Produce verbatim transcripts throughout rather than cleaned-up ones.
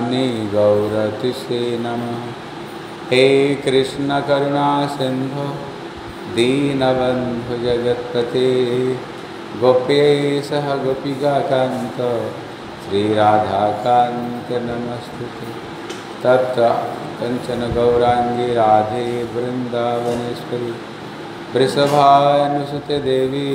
नाम्नी गौरतिसे नमः। हे कृष्ण करुणा सिंधु दीनबंधु जगत्पते गोप्यैः गोपिकान्त श्रीराधाकान्त नमस्तुते। तत्र कंचन गौरांगी राधे वृंदावनेश्वरी वृषभानुसुते देवी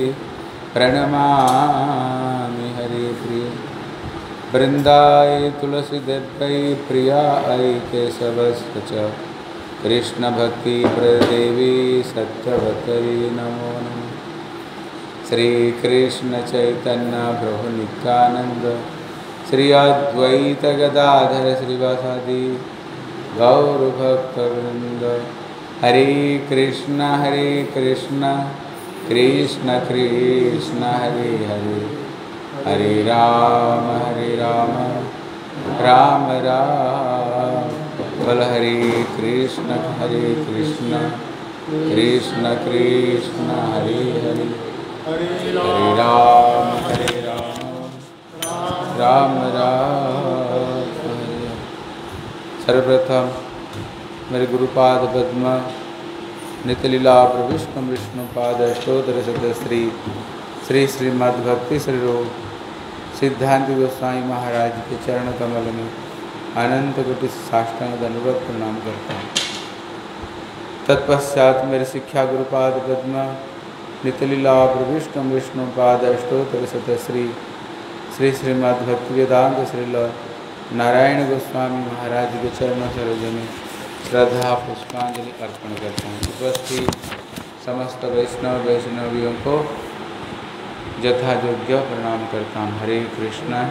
प्रणमामि हरिप्रिये। वृंदाय तुलसी देवै प्रियायै केशवस्य च कृष्ण भक्ति प्रदेवी सत्यवतै नमो नमः। श्री कृष्ण चैतन्य प्रभु नित्यानंद श्री अद्वैत गदाधर श्रीवासादि गौर भक्तवृंद। हरे कृष्ण हरे कृष्ण कृष्ण कृष्ण हरे हरे हरे राम हरे राम राम राम बोल हरे कृष्ण हरे कृष्ण कृष्ण कृष्ण हरे हरे हरे राम हरे राम राम राम हरे। सर्वप्रथम मेरे गुरुपाद पद्म नित्यलीला प्रविष्णु विष्णुपाद अष्टोत्तर शतश्री श्री श्रीमद्भक्ति श्री रूप सिद्धांत गोस्वामी महाराज के चरण कमल में अनंत कोटि साष्टांग दंडवत प्रणाम करता हूँ। तत्पश्चात मेरे शिक्षा गुरुपाद पद्म नित्यलीला प्रविष्णु विष्णुपाद अष्टोत्तर शतश्री श्री श्रीमद्भक्ति वेदांत श्रील नारायण गोस्वामी महाराज के चरणों सरोज में श्रद्धा पुष्पांजलि अर्पण करता हूँ। उपस्थित समस्त वैष्णव वैष्णवियों को यथा योग्य प्रणाम करता हूँ। हरे कृष्णा।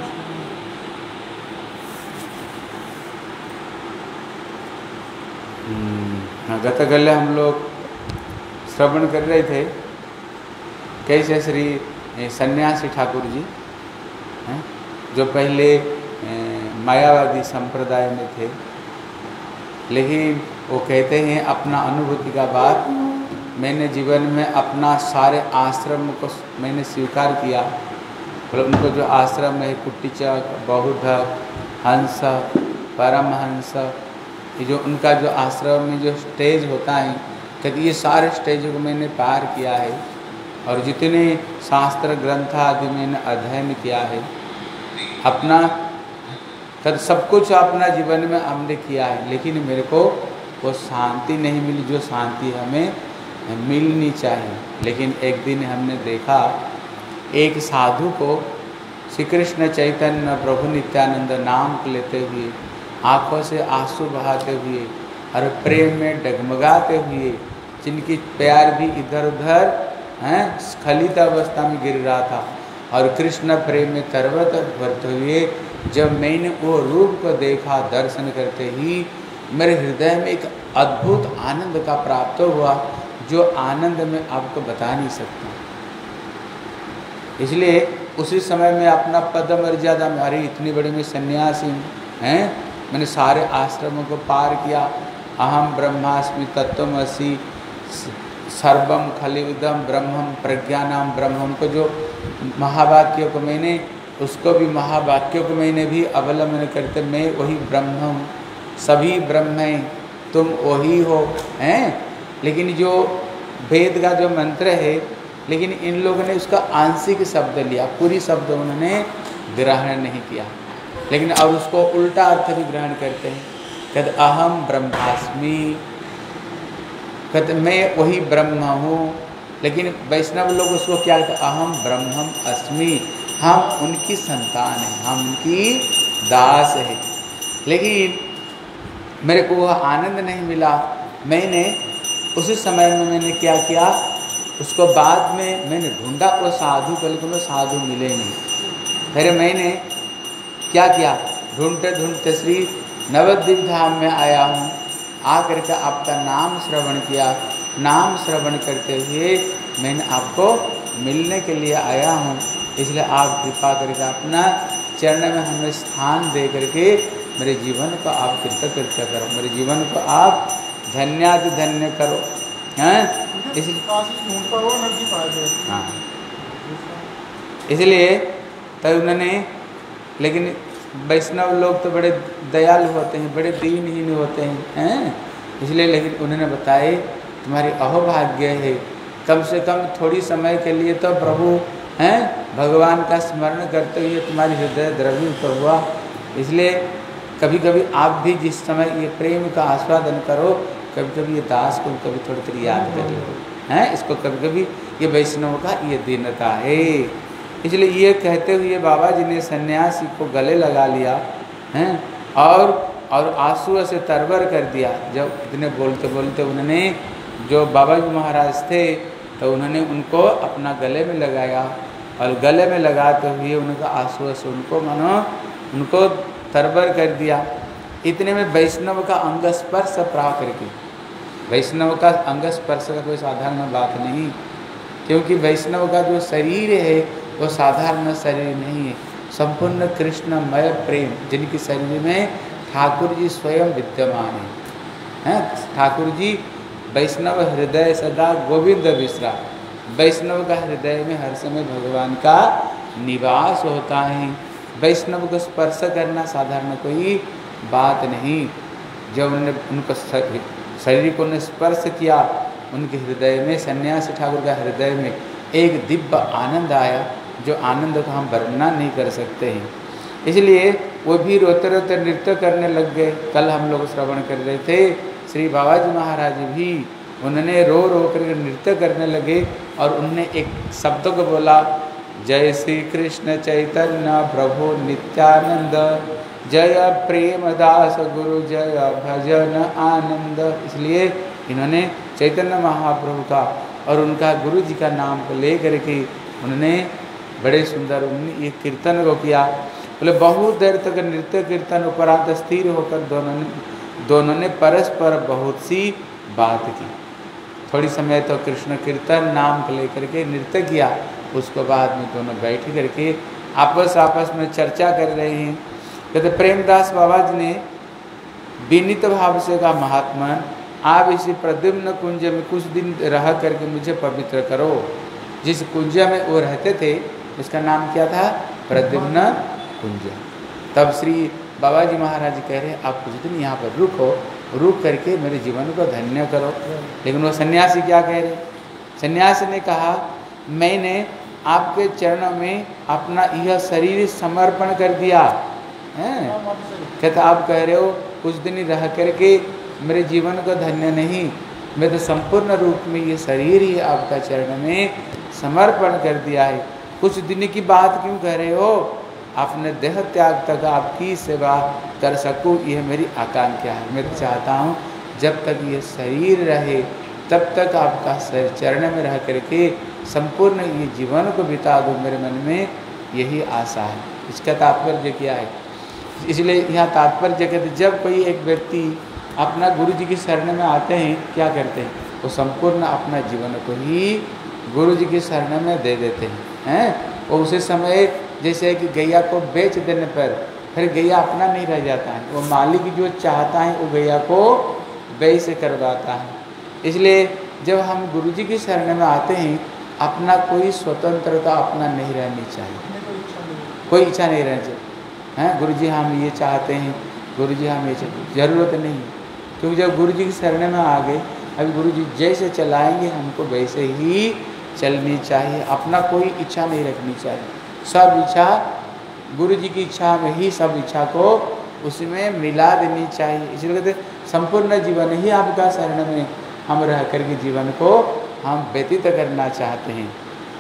गतकल्य हम लोग श्रवण कर रहे थे कैसे श्री सन्यासी ठाकुर जी हैं जो पहले मायावादी संप्रदाय में थे, लेकिन वो कहते हैं अपना अनुभूति का बात मैंने जीवन में अपना सारे आश्रम को मैंने स्वीकार किया। मतलब उनको जो आश्रम है कुट्टिचक बौद्धक हंस परमहंस ये जो उनका जो आश्रम में जो स्टेज होता है कहते ये सारे स्टेजों को मैंने पार किया है और जितने शास्त्र ग्रंथ आदि मैंने अध्ययन किया है अपना कर सब कुछ अपना जीवन में हमने किया है, लेकिन मेरे को वो शांति नहीं मिली जो शांति हमें मिलनी चाहिए। लेकिन एक दिन हमने देखा एक साधु को श्री कृष्ण चैतन्य प्रभु नित्यानंद नाम लेते हुए आँखों से आंसू बहाते हुए और प्रेम में डगमगाते हुए जिनकी पैर भी इधर उधर हैं स्खलित अवस्था में गिर रहा था और कृष्ण प्रेम में तरवत भरते हुए जब मैंने वो रूप को देखा दर्शन करते ही मेरे हृदय में एक अद्भुत आनंद का प्राप्त हुआ जो आनंद में आपको बता नहीं सकता। इसलिए उसी समय में अपना पद मर्यादा में अरे इतनी बड़ी मैं सन्यासी हैं मैंने सारे आश्रमों को पार किया। अहम ब्रह्मास्मि तत्त्वमसि सर्वम खलिविदम ब्रह्मम प्रज्ञानाम ब्रह्मम को जो महावाक्यों को मैंने उसको भी महावाक्यों को मैंने भी अवलंबन करते मैं वही ब्रह्म हूँ, सभी ब्रह्म हैं, तुम वही हो हैं। लेकिन जो वेद का जो मंत्र है लेकिन इन लोगों ने उसका आंशिक शब्द लिया, पूरी शब्द उन्होंने ग्रहण नहीं किया, लेकिन और उसको उल्टा अर्थ भी ग्रहण करते हैं। कहते अहम ब्रह्मास्मि, कहते मैं वही ब्रह्म हूँ, लेकिन वैष्णव लोग उसको क्या कहते अहम ब्रह्मम अस्मि, हम उनकी संतान हैं, हम उनकी दास है। लेकिन मेरे को वह आनंद नहीं मिला। मैंने उसी समय में मैंने क्या किया उसको बाद में मैंने ढूंढा वो साधु, बल्कि वो साधु मिले नहीं। फिर मैंने क्या किया ढूंढते ढूंढते श्री नवद्वीप धाम में आया हूँ, आकर के आपका नाम श्रवण किया। नाम श्रवण करते हुए मैंने आपको मिलने के लिए आया हूँ, इसलिए आप कृपा करके अपना चरण में हमें स्थान दे करके मेरे जीवन को आप कृतकृत्य करो, मेरे जीवन को आप धन्याति धन्य करो। हैं इसलिए हाँ इसलिए तब उन्होंने, लेकिन वैष्णव लोग तो बड़े दयालु होते हैं, बड़े दीनहीन होते हैं, हैं? इसलिए लेकिन उन्होंने बताए तुम्हारी अहोभाग्य है, कम से कम थोड़ी समय के लिए तो प्रभु हैं भगवान का स्मरण करते हुए तुम्हारी हृदय द्रवित हुआ। इसलिए कभी कभी आप भी जिस समय ये प्रेम का आस्वादन करो, कभी कभी ये दास को कभी थोड़ी थोड़ी याद कर लो, हैं? इसको कभी कभी ये वैष्णव का ये दीनता है। इसलिए ये कहते हुए बाबा जी ने सन्यासी को गले लगा लिया, हैं? और और आंसू से तरबर कर दिया। जब इतने बोलते बोलते उन्होंने, जो बाबा जी महाराज थे, तो उन्होंने उनको अपना गले में लगाया और गले में लगाते हुए उनका आंसू से उनको मानो उनको तरबर कर दिया। इतने में वैष्णव का अंग स्पर्श प्राप्त करके, वैष्णव का अंग स्पर्श का कोई साधारण बात नहीं, क्योंकि वैष्णव का जो शरीर है वो साधारण शरीर नहीं है, संपूर्ण कृष्णमय प्रेम जिनके शरीर में ठाकुर जी स्वयं विद्यमान है, हैं? ठाकुर जी वैष्णव हृदय सदा गोविंद विश्रा, वैष्णव का हृदय में हर समय भगवान का निवास होता है। वैष्णव को स्पर्श करना साधारण कोई बात नहीं। जब उन्होंने उनको शरीर को उन्हें स्पर्श किया, उनके हृदय में, सन्यासी ठाकुर का हृदय में एक दिव्य आनंद आया, जो आनंद को हम वर्णना नहीं कर सकते हैं। इसलिए वो भी रोते रोते नृत्य करने लग गए। कल हम लोग श्रवण कर रहे थे, श्री बाबा जी महाराज भी उन्होंने रो रो कर नृत्य करने लगे और उन्होंने एक शब्द को बोला, जय श्री कृष्ण चैतन्य प्रभु नित्यानंद, जय प्रेमदास गुरु जय भजन आनंद। इसलिए इन्होंने चैतन्य महाप्रभु का और उनका गुरु जी का नाम को ले करके उन्होंने बड़े सुंदर उन्होंने ये कीर्तन को किया। बोले बहुत देर तक नृत्य कीर्तन उपरांत स्थिर होकर दोनों ने दोनों ने परस्पर बहुत सी बात की। थोड़ी समय तो कृष्ण कीर्तन नाम को लेकर के नृत्य किया, उसके बाद में दोनों बैठ करके आपस आपस में चर्चा कर रहे हैं। कहते प्रेमदास बाबा जी ने विनीत भाव से कहा, महात्मा आप इसी प्रद्युम्न कुंज में कुछ दिन रह करके मुझे पवित्र करो। जिस कुंज में वो रहते थे उसका नाम क्या था? प्रद्युम्न कुंज। तब श्री बाबा जी महाराज कह रहे आप कुछ दिन यहाँ पर रुको, रुक करके मेरे जीवन को धन्य करो। लेकिन वो सन्यासी क्या कह रहे? सन्यासी ने कहा मैंने आपके चरणों में अपना यह शरीर समर्पण कर दिया है। कहता आप कह रहे हो कुछ दिन रह करके मेरे जीवन को धन्य नहीं, मैं तो संपूर्ण रूप में ये शरीर ही आपका चरण में समर्पण कर दिया है। कुछ दिन की बात क्यों कह रहे हो? अपने देह त्याग तक आपकी सेवा कर सकूं, यह मेरी आकांक्षा है। मैं चाहता हूँ जब तक ये शरीर रहे तब तक आपका चरण में रह करके संपूर्ण ये जीवन को बिता दूँ, मेरे मन में यही आशा है। इसका तात्पर्य क्या है? इसलिए यहाँ तात्पर्य कहते जब कोई एक व्यक्ति अपना गुरु जी की शरण में आते हैं, क्या करते हैं? वो संपूर्ण अपना जीवन को ही गुरु जी की शरण में दे देते हैं, हैं? और उसी समय जैसे कि गैया को बेच देने पर फिर गैया अपना नहीं रह जाता है, वो मालिक जो चाहता है वो गैया को बेई से करवाता है। इसलिए जब हम गुरु जी की शरण में आते हैं, अपना कोई स्वतंत्रता अपना नहीं रहनी चाहिए, कोई इच्छा नहीं रहनी चाहिए, हैं? गुरु जी हम ये चाहते हैं, गुरु जी हम ये चाहते, जरूरत नहीं। क्योंकि जब गुरु जी की शरण में आ गए, अभी गुरु जी जैसे चलाएंगे हमको वैसे ही चलनी चाहिए, अपना कोई इच्छा नहीं रखनी चाहिए। सब इच्छा गुरु जी की इच्छा में ही, सब इच्छा को उसमें मिला देनी चाहिए। इसलिए कहते संपूर्ण जीवन ही आपका शरण में हम रह करके जीवन को हम व्यतीत करना चाहते हैं।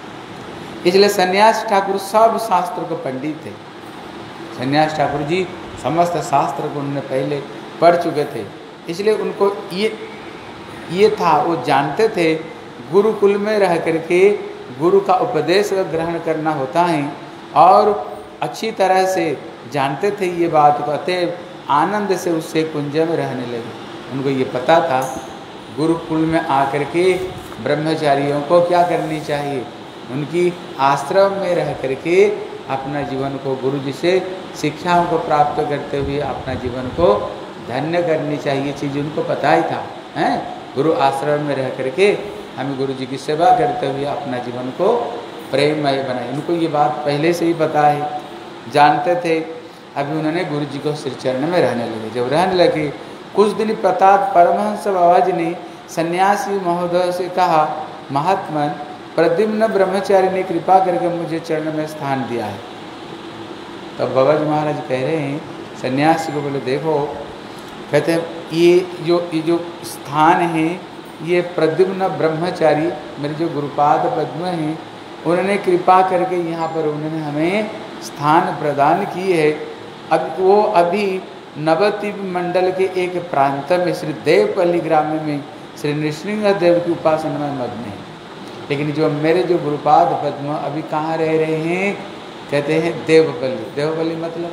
इसलिए सन्यास ठाकुर सब शास्त्र को पंडित थे। सन्यास ठाकुर जी समस्त शास्त्र को उन्होंने पहले पढ़ चुके थे, इसलिए उनको ये ये था, वो जानते थे गुरुकुल में रह करके गुरु का उपदेश ग्रहण करना होता है, और अच्छी तरह से जानते थे ये बात को, अतः आनंद से उससे कुंज में रहने लगे। उनको ये पता था गुरुकुल में आकर के ब्रह्मचारियों को क्या करनी चाहिए, उनकी आश्रम में रह करके अपना जीवन को गुरु जी से शिक्षाओं को प्राप्त करते हुए अपना जीवन को धन्य करनी चाहिए। चीज़ उनको पता ही था, हैं? गुरु आश्रम में रह करके हमें गुरु जी की सेवा करते हुए अपना जीवन को प्रेममय बनाए। उनको ये बात पहले से ही पता है, जानते थे। अभी उन्होंने गुरु जी को श्री चरण में रहने लगे। जब रहने लगे कुछ दिन पश्चात परमहंस बाबा जी ने सन्यासी महोदय से कहा, महात्मन प्रद्युम्न ब्रह्मचारी ने कृपा करके मुझे चरण में स्थान दिया है। तब तो बाबा जी महाराज कह रहे हैं सन्यासी को, बोले देखो, कहते हैं ये जो ये जो स्थान है ये प्रद्युम्न ब्रह्मचारी मेरे जो गुरुपाद पद्म हैं उन्होंने कृपा करके यहाँ पर उन्होंने हमें स्थान प्रदान की है। अब वो अभी नवद्वीप मंडल के एक प्रांत में श्री देवपल्ली ग्राम में श्री नृसिंह देव की उपासना में मग्न है। लेकिन जो मेरे जो गुरुपाद पद्म अभी कहाँ रह रहे हैं, कहते हैं देवपल्ली। देवपल्ली मतलब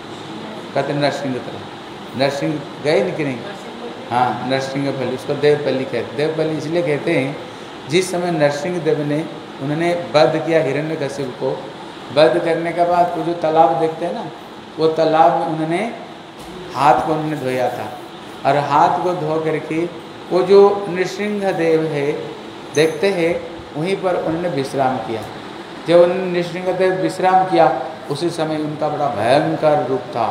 कहते हैं नरसिंह तरफ, नरसिंह गए नहीं कि नहीं, हाँ नरसिंहपल्ली, उसको देवपल्ली कहते। देवपल्ली इसलिए कहते हैं जिस समय नरसिंह देव ने उन्होंने वध किया हिरण्यकशिपु को, वध करने के बाद वो जो तालाब देखते हैं ना, वो तालाब में उन्होंने हाथ को उन्होंने धोया था और हाथ को धो करके वो जो नृसिंह देव है देखते हैं वहीं पर उन्होंने विश्राम किया। जब उन्होंने नृसिंह देव विश्राम किया उसी समय उनका बड़ा भयंकर रूप था,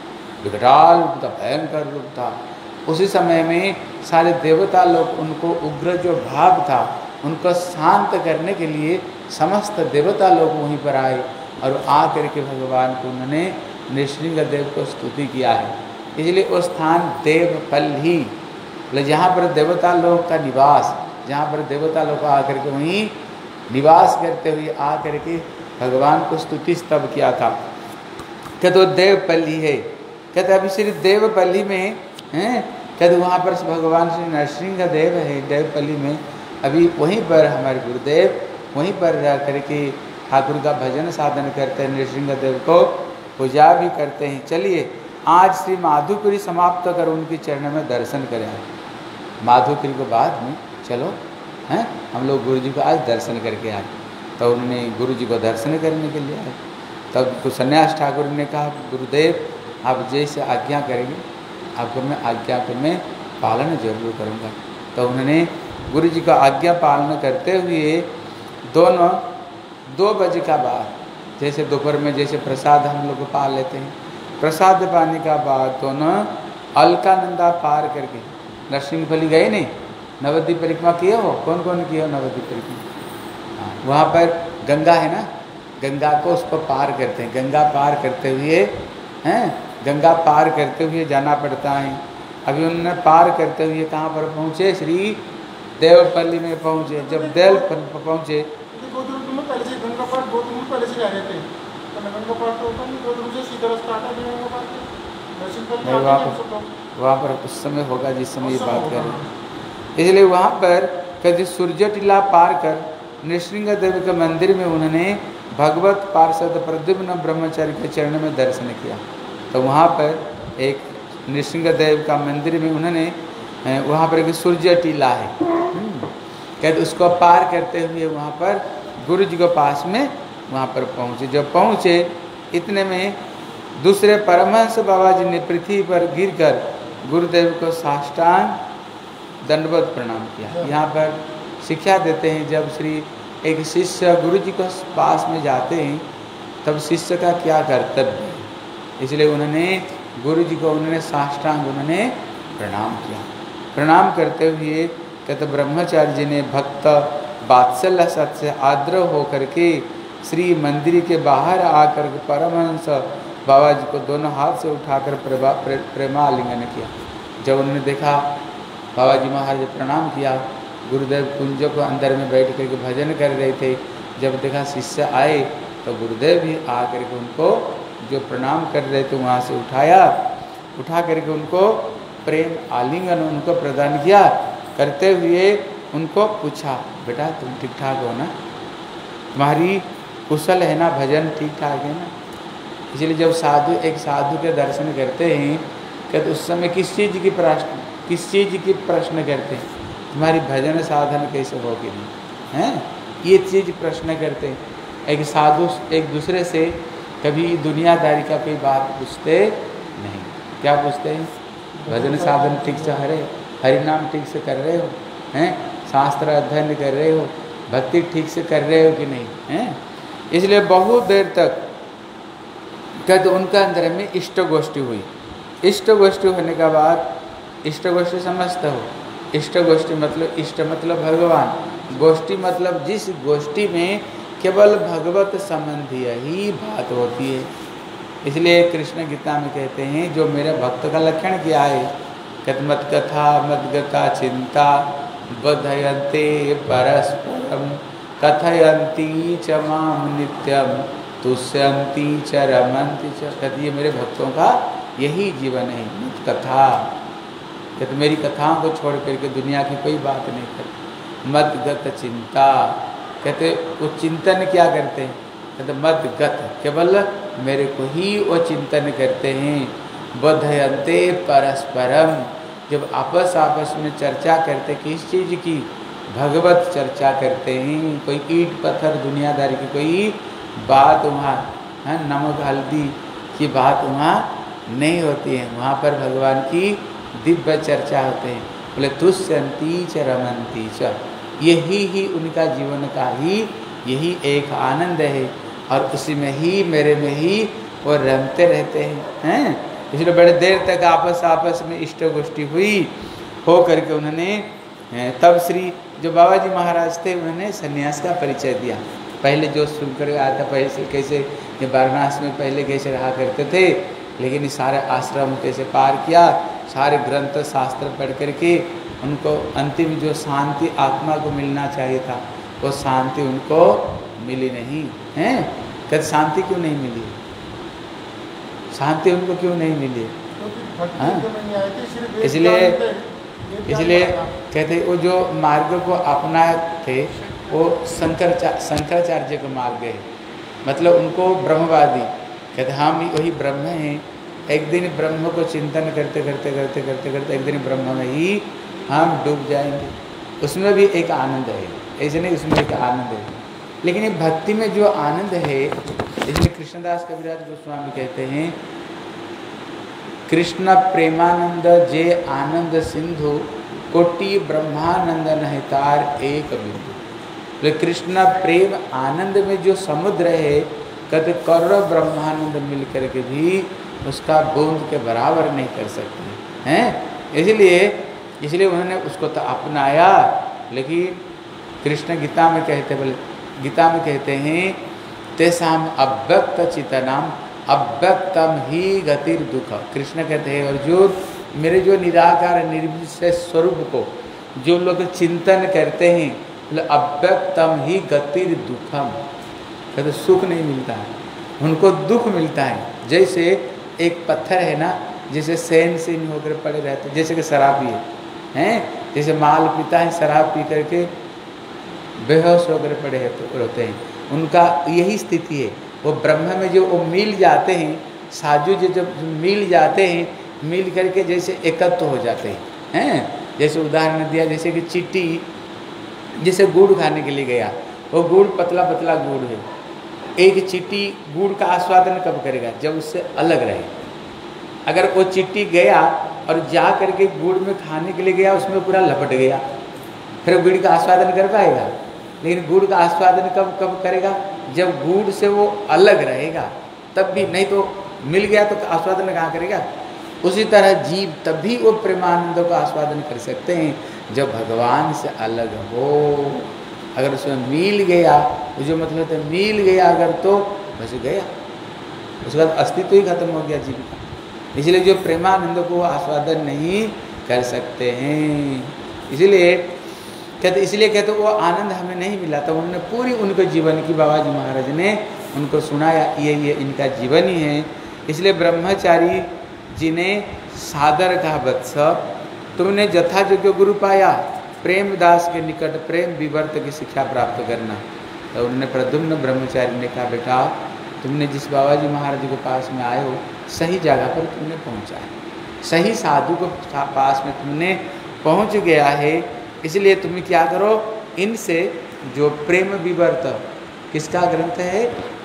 विकराल रूप था, भयंकर रूप था। उसी समय में सारे देवता लोग उनको उग्र जो भाव था उनको शांत करने के लिए समस्त देवता लोग वहीं पर आए और आ करके भगवान को उन्होंने नृसिंह देव को स्तुति किया है। इसलिए वो स्थान देवपल्ली, जहाँ पर देवता लोग का निवास, जहाँ पर देवता लोग आकर के वहीं निवास करते हुए आ करके भगवान को स्तुति स्तव किया था। कहते वो देवपल्ली है। कहते अभी श्री देवपल्ली में हैं, कहते वहाँ पर भगवान श्री नरसिंह देव है देवपल्ली में। अभी वहीं पर हमारे गुरुदेव वहीं पर जा करके ठाकुर का भजन साधन करते हैं, नरसिंह देव को पूजा भी करते हैं। चलिए आज श्री माधुपुरी समाप्त कर उनके चरण में दर्शन करें। माधुपुरी को बाद में चलो हैं, हम लोग गुरु जी को आज दर्शन करके आए। तो उन्होंने गुरु जी को दर्शन करने के लिए आए। तब तो सन्यास ठाकुर ने कहा, गुरुदेव आप जैसे आज्ञा करेंगे आपको मैं आज्ञा को मैं पालन जरूर करूँगा। तो उन्होंने गुरु जी का आज्ञा पालन करते हुए दोनों दो बजे का बाद, जैसे दोपहर में जैसे प्रसाद हम लोग पा लेते हैं, प्रसाद पाने का बाद दोनों अलकानंदा पार करके नरसिंहपल्ली गए नहीं, नवद्वीप परिक्रमा किए हो, कौन कौन किए हो नवद्वीप परिक्रमा? हाँ, वहाँ पर गंगा है ना, गंगा को उसको पार करते हैं। गंगा पार करते हुए हैं, गंगा पार करते हुए जाना पड़ता है। अभी उन्होंने पार करते हुए कहाँ पर पहुँचे? श्री देवपल्ली में पहुँचे। जब देव पहुँचे वहाँ पर उस समय होगा जिस समय ये बात कर रहे हैं। इसलिए वहाँ पर कभी सूर्य टीला पार कर नृसिंह देव के मंदिर में उन्होंने भगवत पार्षद प्रद्युम्न ब्रह्मचारी के चरण में दर्शन किया। तो वहाँ पर एक नृसिंह देव का मंदिर में उन्होंने वहाँ पर एक सूर्य टीला है, कहते उसको पार करते हुए वहाँ पर गुरु जी के पास में वहाँ पर पहुँचे। जब पहुँचे इतने में दूसरे परमहंस बाबा जी ने पृथ्वी पर गिरकर गुरुदेव को साष्टांग दंडवत प्रणाम किया। यहाँ पर शिक्षा देते हैं, जब श्री एक शिष्य गुरु जी के पास में जाते हैं तब शिष्य का क्या कर्तव्य है, इसलिए उन्होंने गुरु जी को उन्होंने साष्टांग उन्होंने प्रणाम किया। प्रणाम करते हुए कहते ब्रह्मचारी जी ने भक्त वात्सल्य सत से आद्र होकर के श्री मंदिर के बाहर आकर के परमहंस बाबा जी को दोनों हाथ से उठाकर प्रे, प्रेमालिंगन किया। जब उन्होंने देखा बाबा जी महाराज प्रणाम किया, गुरुदेव कुंज को अंदर में बैठ करके भजन कर रहे थे। जब देखा शिष्य आए तो गुरुदेव भी आ करके उनको जो प्रणाम कर रहे थे वहाँ से उठाया, उठा करके उनको प्रेम आलिंगन उनको प्रदान किया। करते हुए उनको पूछा, बेटा तुम ठीक ठाक हो ना, तुम्हारी कुशल है ना, भजन ठीक ठाक है ना। इसलिए जब साधु एक साधु के दर्शन करते हैं कहते उस समय किस चीज़ की प्रश्न किस चीज़ की प्रश्न करते हैं, तुम्हारी भजन साधन कैसे होगी नहीं हैं, ये चीज़ प्रश्न करते हैं। एक साधु एक दूसरे से कभी दुनियादारी का कोई बात पूछते नहीं। क्या पूछते हैं? भजन साधन ठीक से हरे हरि नाम ठीक से कर रहे हो हैं, शास्त्र अध्ययन कर रहे हो, भक्ति ठीक से कर रहे हो कि नहीं हैं। इसलिए बहुत देर तक कहते उनका अंदर में इष्ट गोष्ठी हुई। इष्ट गोष्ठी होने के बाद, इष्ट गोष्ठी समझते हो, इष्ट गोष्ठी मतलब, इष्ट मतलब भगवान, गोष्ठी मतलब जिस गोष्ठी में केवल भगवत संबंधी ही बात होती है। इसलिए कृष्ण गीता में कहते हैं जो मेरे भक्त का लक्षण क्या है, कहते मत कथा मत गता चिंता बधयन्ते परस्परम कथयन्ती च माम नित्यम तुष्यन्ती च रमन्ति च। कहते ये मेरे भक्तों का यही जीवन है, मत कथा, कहते मेरी कथाओं को छोड़ करके दुनिया की कोई बात नहीं करते। मत गत चिंता, कहते वो चिंतन क्या करते हैं, कहते मत गत, केवल मेरे को ही वो चिंतन करते हैं। बधयन्ते परस्परम, जब आपस आपस में चर्चा करते किस चीज़ की, भगवत चर्चा करते हैं। कोई ईट पत्थर दुनियादारी की कोई बात वहाँ है, नमक हल्दी की बात वहाँ नहीं होती है, वहाँ पर भगवान की दिव्य चर्चा होते हैं। बोले तुष्यन्ति च रमन्ति च, यही ही उनका जीवन का ही यही एक आनंद है, और उसी में ही मेरे में ही वो रमते रहते हैं हैं इसलिए बड़े देर तक आपस आपस में इष्ट गोष्ठी हुई, हो करके उन्होंने तब श्री जो बाबा जी महाराज थे उन्होंने सन्यास का परिचय दिया। पहले जो सुनकर आया था, पहले से कैसे ये वाराणसी में पहले कैसे रहा करते थे, लेकिन ये सारे आश्रम कैसे पार किया, सारे ग्रंथ शास्त्र पढ़ करके उनको अंतिम जो शांति आत्मा को मिलना चाहिए था वो शांति उनको मिली नहीं है। कहते शांति क्यों नहीं मिली, शांति उनको क्यों नहीं मिली, हाँ इसलिए इसलिए कहते वो जो मार्ग को अपनाए थे वो शंकर शंकराचार्य का मार्ग है, मतलब उनको ब्रह्मवादी कहते हम वही ब्रह्म हैं। एक दिन ब्रह्म को चिंतन करते करते करते करते करते एक दिन ब्रह्म में ही हम डूब जाएंगे, उसमें भी एक आनंद है, ऐसे नहीं उसमें एक आनंद है। लेकिन ये भक्ति में जो आनंद है, इसलिए कृष्णदास कविराज गोस्वामी कहते हैं कृष्ण प्रेमानंद जे आनंद सिंधु कोटि ब्रह्मानंद नहितार एक बिंदु। तो कृष्ण प्रेम आनंद में जो समुद्र है, कहते करोड़ों ब्रह्मानंद मिल करके भी उसका बूंद के बराबर नहीं कर सकते हैं। इसलिए इसलिए उन्होंने उसको तो अपनाया। लेकिन कृष्ण गीता में कहते बोले गीता में कहते हैं तेसाम अव्यक्त चितनाम अव्यक्तम ही गतिर दुख। कृष्ण कहते हैं अर्जुन मेरे जो निराकार निर्विशेष स्वरूप को जो लोग चिंतन करते हैं, अव्यक्तम ही गतिर दुखम, कहते सुख नहीं मिलता है, उनको दुख मिलता है। जैसे एक पत्थर है ना, जैसे सैन से नहीं होकर पड़े रहते, जैसे कि शराबी है हैं, जैसे माल पीता है, शराब पी करके बेहोश होकर पड़े रहते हैं, उनका यही स्थिति है। वो ब्रह्म में जो वो मिल जाते हैं, साधु जो जब मिल जाते हैं, मिल करके जैसे एकत्व हो जाते हैं हैं। जैसे उदाहरण दिया, जैसे कि चींटी जैसे गुड़ खाने के लिए गया, वो गुड़ पतला पतला गुड़ है, एक चींटी गुड़ का आस्वादन कब करेगा, जब उससे अलग रहे। अगर वो चींटी गया और जा करके गुड़ में खाने के लिए गया, उसमें पूरा लपट गया, फिर गुड़ का आस्वादन कर पाएगा। लेकिन गुड़ का आस्वादन कब कब करेगा, जब गुड़ से वो अलग रहेगा तब भी, नहीं तो मिल गया तो आस्वादन कहाँ करेगा। उसी तरह जीव तब भी वो प्रेमानंद का आस्वादन कर सकते हैं जब भगवान से अलग हो। अगर उसमें मिल गया, जो मतलब तो मिल गया अगर, तो बस गया, उसके बाद अस्तित्व ही खत्म हो गया जीव का। इसलिए जो प्रेमानंद को आस्वादन नहीं कर सकते हैं, इसलिए कहते इसलिए कहते वो आनंद हमें नहीं मिला। तो उन्होंने पूरी उनके जीवन की बाबा जी महाराज ने उनको सुनाया, ये ये इनका जीवन ही है। इसलिए ब्रह्मचारी जी ने सादर कहा, वत्स तुमने जथायोग्य गुरु पाया, प्रेमदास के निकट प्रेम विवर्त की शिक्षा प्राप्त करना। तो उन्होंने प्रद्युम्न ब्रह्मचारी ने कहा, बेटा तुमने जिस बाबा जी महाराज के पास में आए हो, सही जगह पर तुमने पहुँचा है, सही साधु को पास में तुमने पहुँच गया है। इसलिए तुम क्या करो, इनसे जो प्रेम विवर्त, किसका ग्रंथ है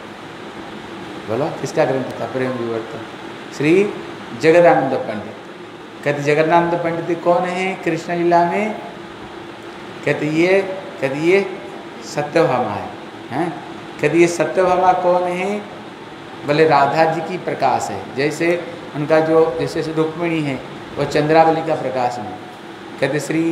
बोलो, किसका ग्रंथ था प्रेम विवर्त? श्री जगदानंद पंडित। कहते जगदानंद पंडित कौन है कृष्ण लीला में? कहते ये कहते ये सत्यभामा है हैं। कहते ये सत्यभामा कौन है? बोले राधा जी की प्रकाश है। जैसे उनका जो जैसे रुक्मिणी है वो चंद्रावली का प्रकाश में, कहते श्री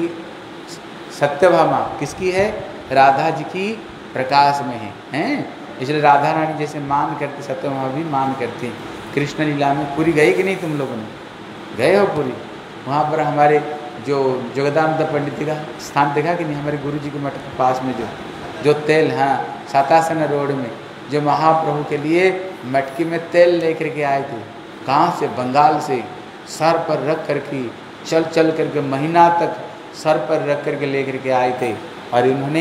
सत्यभामा किसकी है? राधा जी की प्रकाश में है, हैं? इसलिए राधा रानी जैसे मान करते सत्यभामा भी मान करते हैं। कृष्ण लीला में पूरी गई कि नहीं तुम लोगों ने? गए हो पूरी? वहाँ पर हमारे जो जगदानंद पंडित का स्थान देखा कि नहीं? हमारे गुरु जी के मठ के पास में जो जो तेल, हाँ सातासन रोड में जो महाप्रभु के लिए मटकी में तेल लेकर के आए थे, कहाँ से? बंगाल से, सर पर रख करके चल चल करके महीना तक सर पर रख करके लेकर के आए थे। और इन्होंने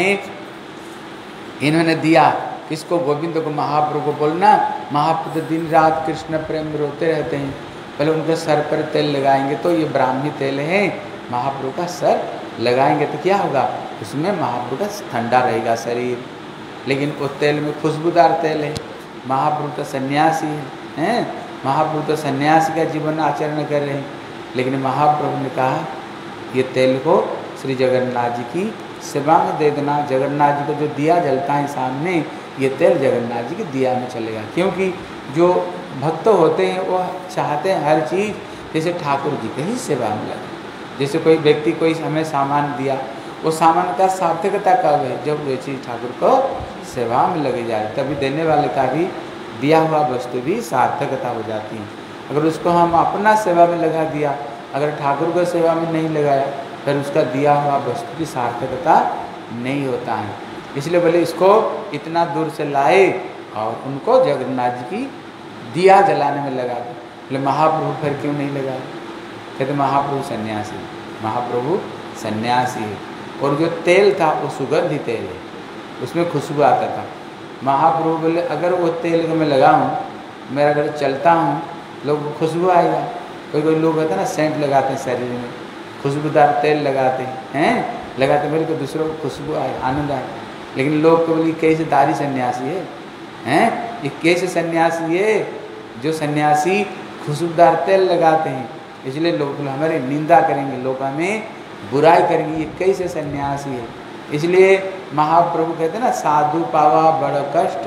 इन्होंने दिया किसको? गोविंद को, महाप्रभु को। बोलना महाप्रभु दिन रात कृष्ण प्रेम रोते रहते हैं, पहले उनके सर पर तेल लगाएंगे तो ये ब्राह्मी तेल है, महाप्रभु का सर लगाएंगे तो क्या होगा? उसमें महाप्रभु का ठंडा रहेगा शरीर। लेकिन उस तेल में खुशबूदार तेल है। महाप्रभु तो सन्यासी है, हैं? महाप्रभु तो सन्यासी का जीवन आचरण कर रहे हैं। लेकिन महाप्रभु ने कहा ये तेल को श्री जगन्नाथ जी की सेवा में दे देना। जगन्नाथ जी को जो दिया जलता है सामने, ये तेल जगन्नाथ जी के दिया में चलेगा। क्योंकि जो भक्त होते हैं वो चाहते हैं हर चीज़ जैसे ठाकुर जी के ही सेवा में लगे। जैसे कोई व्यक्ति कोई हमें सामान दिया, वो सामान का सार्थकता कब है? जब वो चीज़ ठाकुर को सेवा में लगे जाए, तभी देने वाले का भी दिया हुआ वस्तु भी सार्थकता हो जाती है। अगर उसको हम अपना सेवा में लगा दिया, अगर ठाकुर को सेवा में नहीं लगाया, फिर उसका दिया हुआ वस्तु की सार्थकता नहीं होता है। इसलिए बोले इसको इतना दूर से लाए और उनको जगन्नाथ जी की दिया जलाने में लगा दे। बोले महाप्रभु फिर क्यों नहीं लगाए? कहते महाप्रभु सन्यासी, महाप्रभु सन्यासी है। और जो तेल था वो सुगंधी तेल है, उसमें खुशबू आता था। महाप्रभु बोले अगर वो तेल को मैं लगाऊं, मेरा अगर चलता हूँ लोग खुशबू आएगा। कोई कोई लोग होते हैं ना सेंट लगाते हैं शरीर में, खुशबूदार तेल लगाते हैं, लगाते बोले को दूसरों को खुशबू आए, आनंद आए। लेकिन लोग को बोली कैसे दारी सन्यासी है, हैं? ये कैसे सन्यासी है जो सन्यासी खुशबूदार तेल लगाते हैं? इसलिए लोग हमारे निंदा करेंगे, लोग हमें बुराई करेंगे, ये कैसे सन्यासी है। इसलिए महाप्रभु कहते हैं ना साधु पावा बड़ कष्ट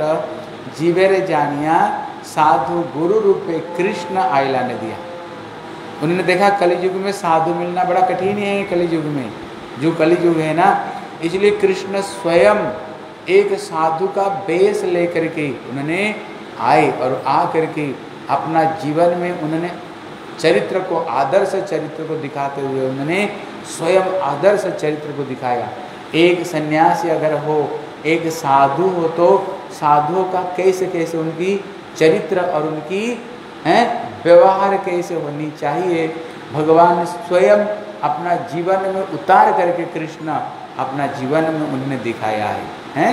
जीवेरे जानिया, साधु गुरु रूपे कृष्ण आयला ने दिया। उन्होंने देखा कलियुग में साधु मिलना बड़ा कठिन है। कलियुग में जो कलियुग है ना, इसलिए कृष्ण स्वयं एक साधु का वेश लेकर के उन्होंने आए और आ करके अपना जीवन में उन्होंने चरित्र को, आदर्श चरित्र को दिखाते हुए उन्होंने स्वयं आदर्श चरित्र को दिखाया। एक सन्यासी अगर हो, एक साधु हो, तो साधुओं का कैसे कैसे उनकी चरित्र और उनकी हैं व्यवहार कैसे होनी चाहिए, भगवान स्वयं अपना जीवन में उतार करके कृष्ण अपना जीवन में उन्होंने दिखाया है, हैं?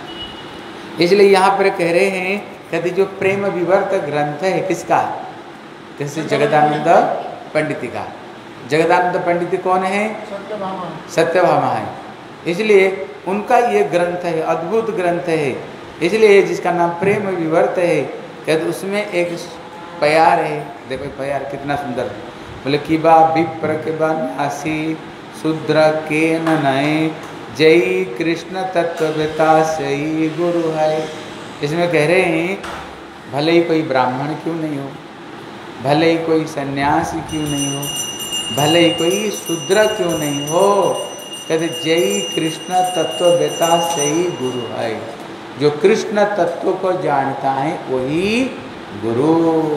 इसलिए यहाँ पर कह रहे हैं, कहते जो प्रेम विवर्त ग्रंथ है किसका? जैसे जगदानंद पंडित का। जगदानंद पंडित कौन है? सत्यभामा। सत्यभामा है। इसलिए उनका ये ग्रंथ है, अद्भुत ग्रंथ है। इसलिए जिसका नाम प्रेम विवर्त है, कहते उसमें एक प्यार है। देखो प्यार कितना सुंदर। बोले कि बा विप्र के बासी शूद्र के नए जय कृष्ण तत्ववेता सही गुरु है। इसमें कह रहे हैं भले ही कोई ब्राह्मण क्यों नहीं हो, भले ही कोई सन्यासी क्यों नहीं हो, भले ही कोई शूद्र क्यों नहीं हो, कहते जय कृष्ण तत्ववेता सही गुरु है। जो कृष्ण तत्व को जानता है वही गुरु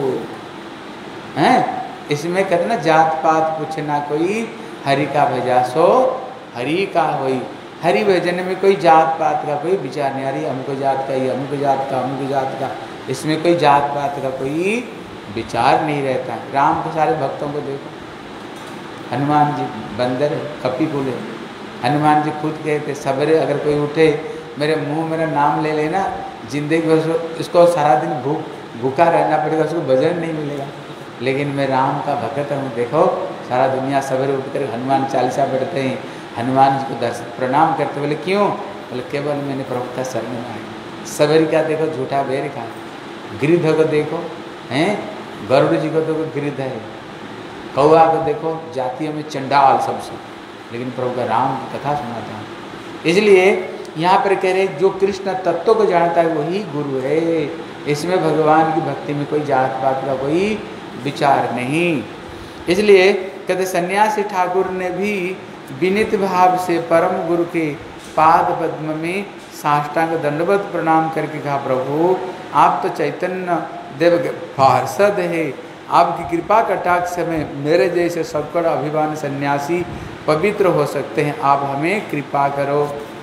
हैं। इसमें कहते ना जात पात पूछना कोई, हरि का भजा सो हरि का होई। हरि भजन में कोई जात पात का कोई विचार नहीं। अरे हमको जात का, ये हमको जात का, हमको जात का, इसमें कोई जात पात का कोई विचार नहीं रहता है। राम के सारे भक्तों को देखो, हनुमान जी बंदर है, कपी बोले। हनुमान जी खुद कहते सवेरे अगर कोई उठे मेरे मुंह मेरा नाम ले लेना, जिंदगी भर इसको सारा दिन भूख भूखा रहना पड़ेगा, उसको भजन नहीं मिलेगा। लेकिन मैं राम का भक्त हूँ। देखो सारा दुनिया सवेरे उठकर हनुमान चालीसा पढ़ते हैं, हनुमान जी को दर्शन प्रणाम करते। बोले क्यों? बोले केवल मैंने प्रभु का शरण में आया। सवेरे का देखो झूठा बेर का, गिरिध को देखो हैं, गरुड़ जी को देखो गिरिध है, कौआ को देखो जातियों में चंडाल सबसे, लेकिन प्रभु का राम की कथा सुनाता है। इसलिए यहाँ पर कह रहे जो कृष्ण तत्व को जानता है वही गुरु है। इसमें भगवान की भक्ति में कोई जात पात का कोई विचार नहीं। इसलिए कहते सन्यासी ठाकुर ने भी विनित भाव से परम गुरु के पाद पद्म में साष्टांग दंडवत प्रणाम करके कहा, प्रभु आप तो चैतन्य देव के पार्षद है, आपकी कृपा कटाक्ष में मेरे जैसे सकड़ अभिमान सन्यासी पवित्र हो सकते हैं, आप हमें कृपा करो।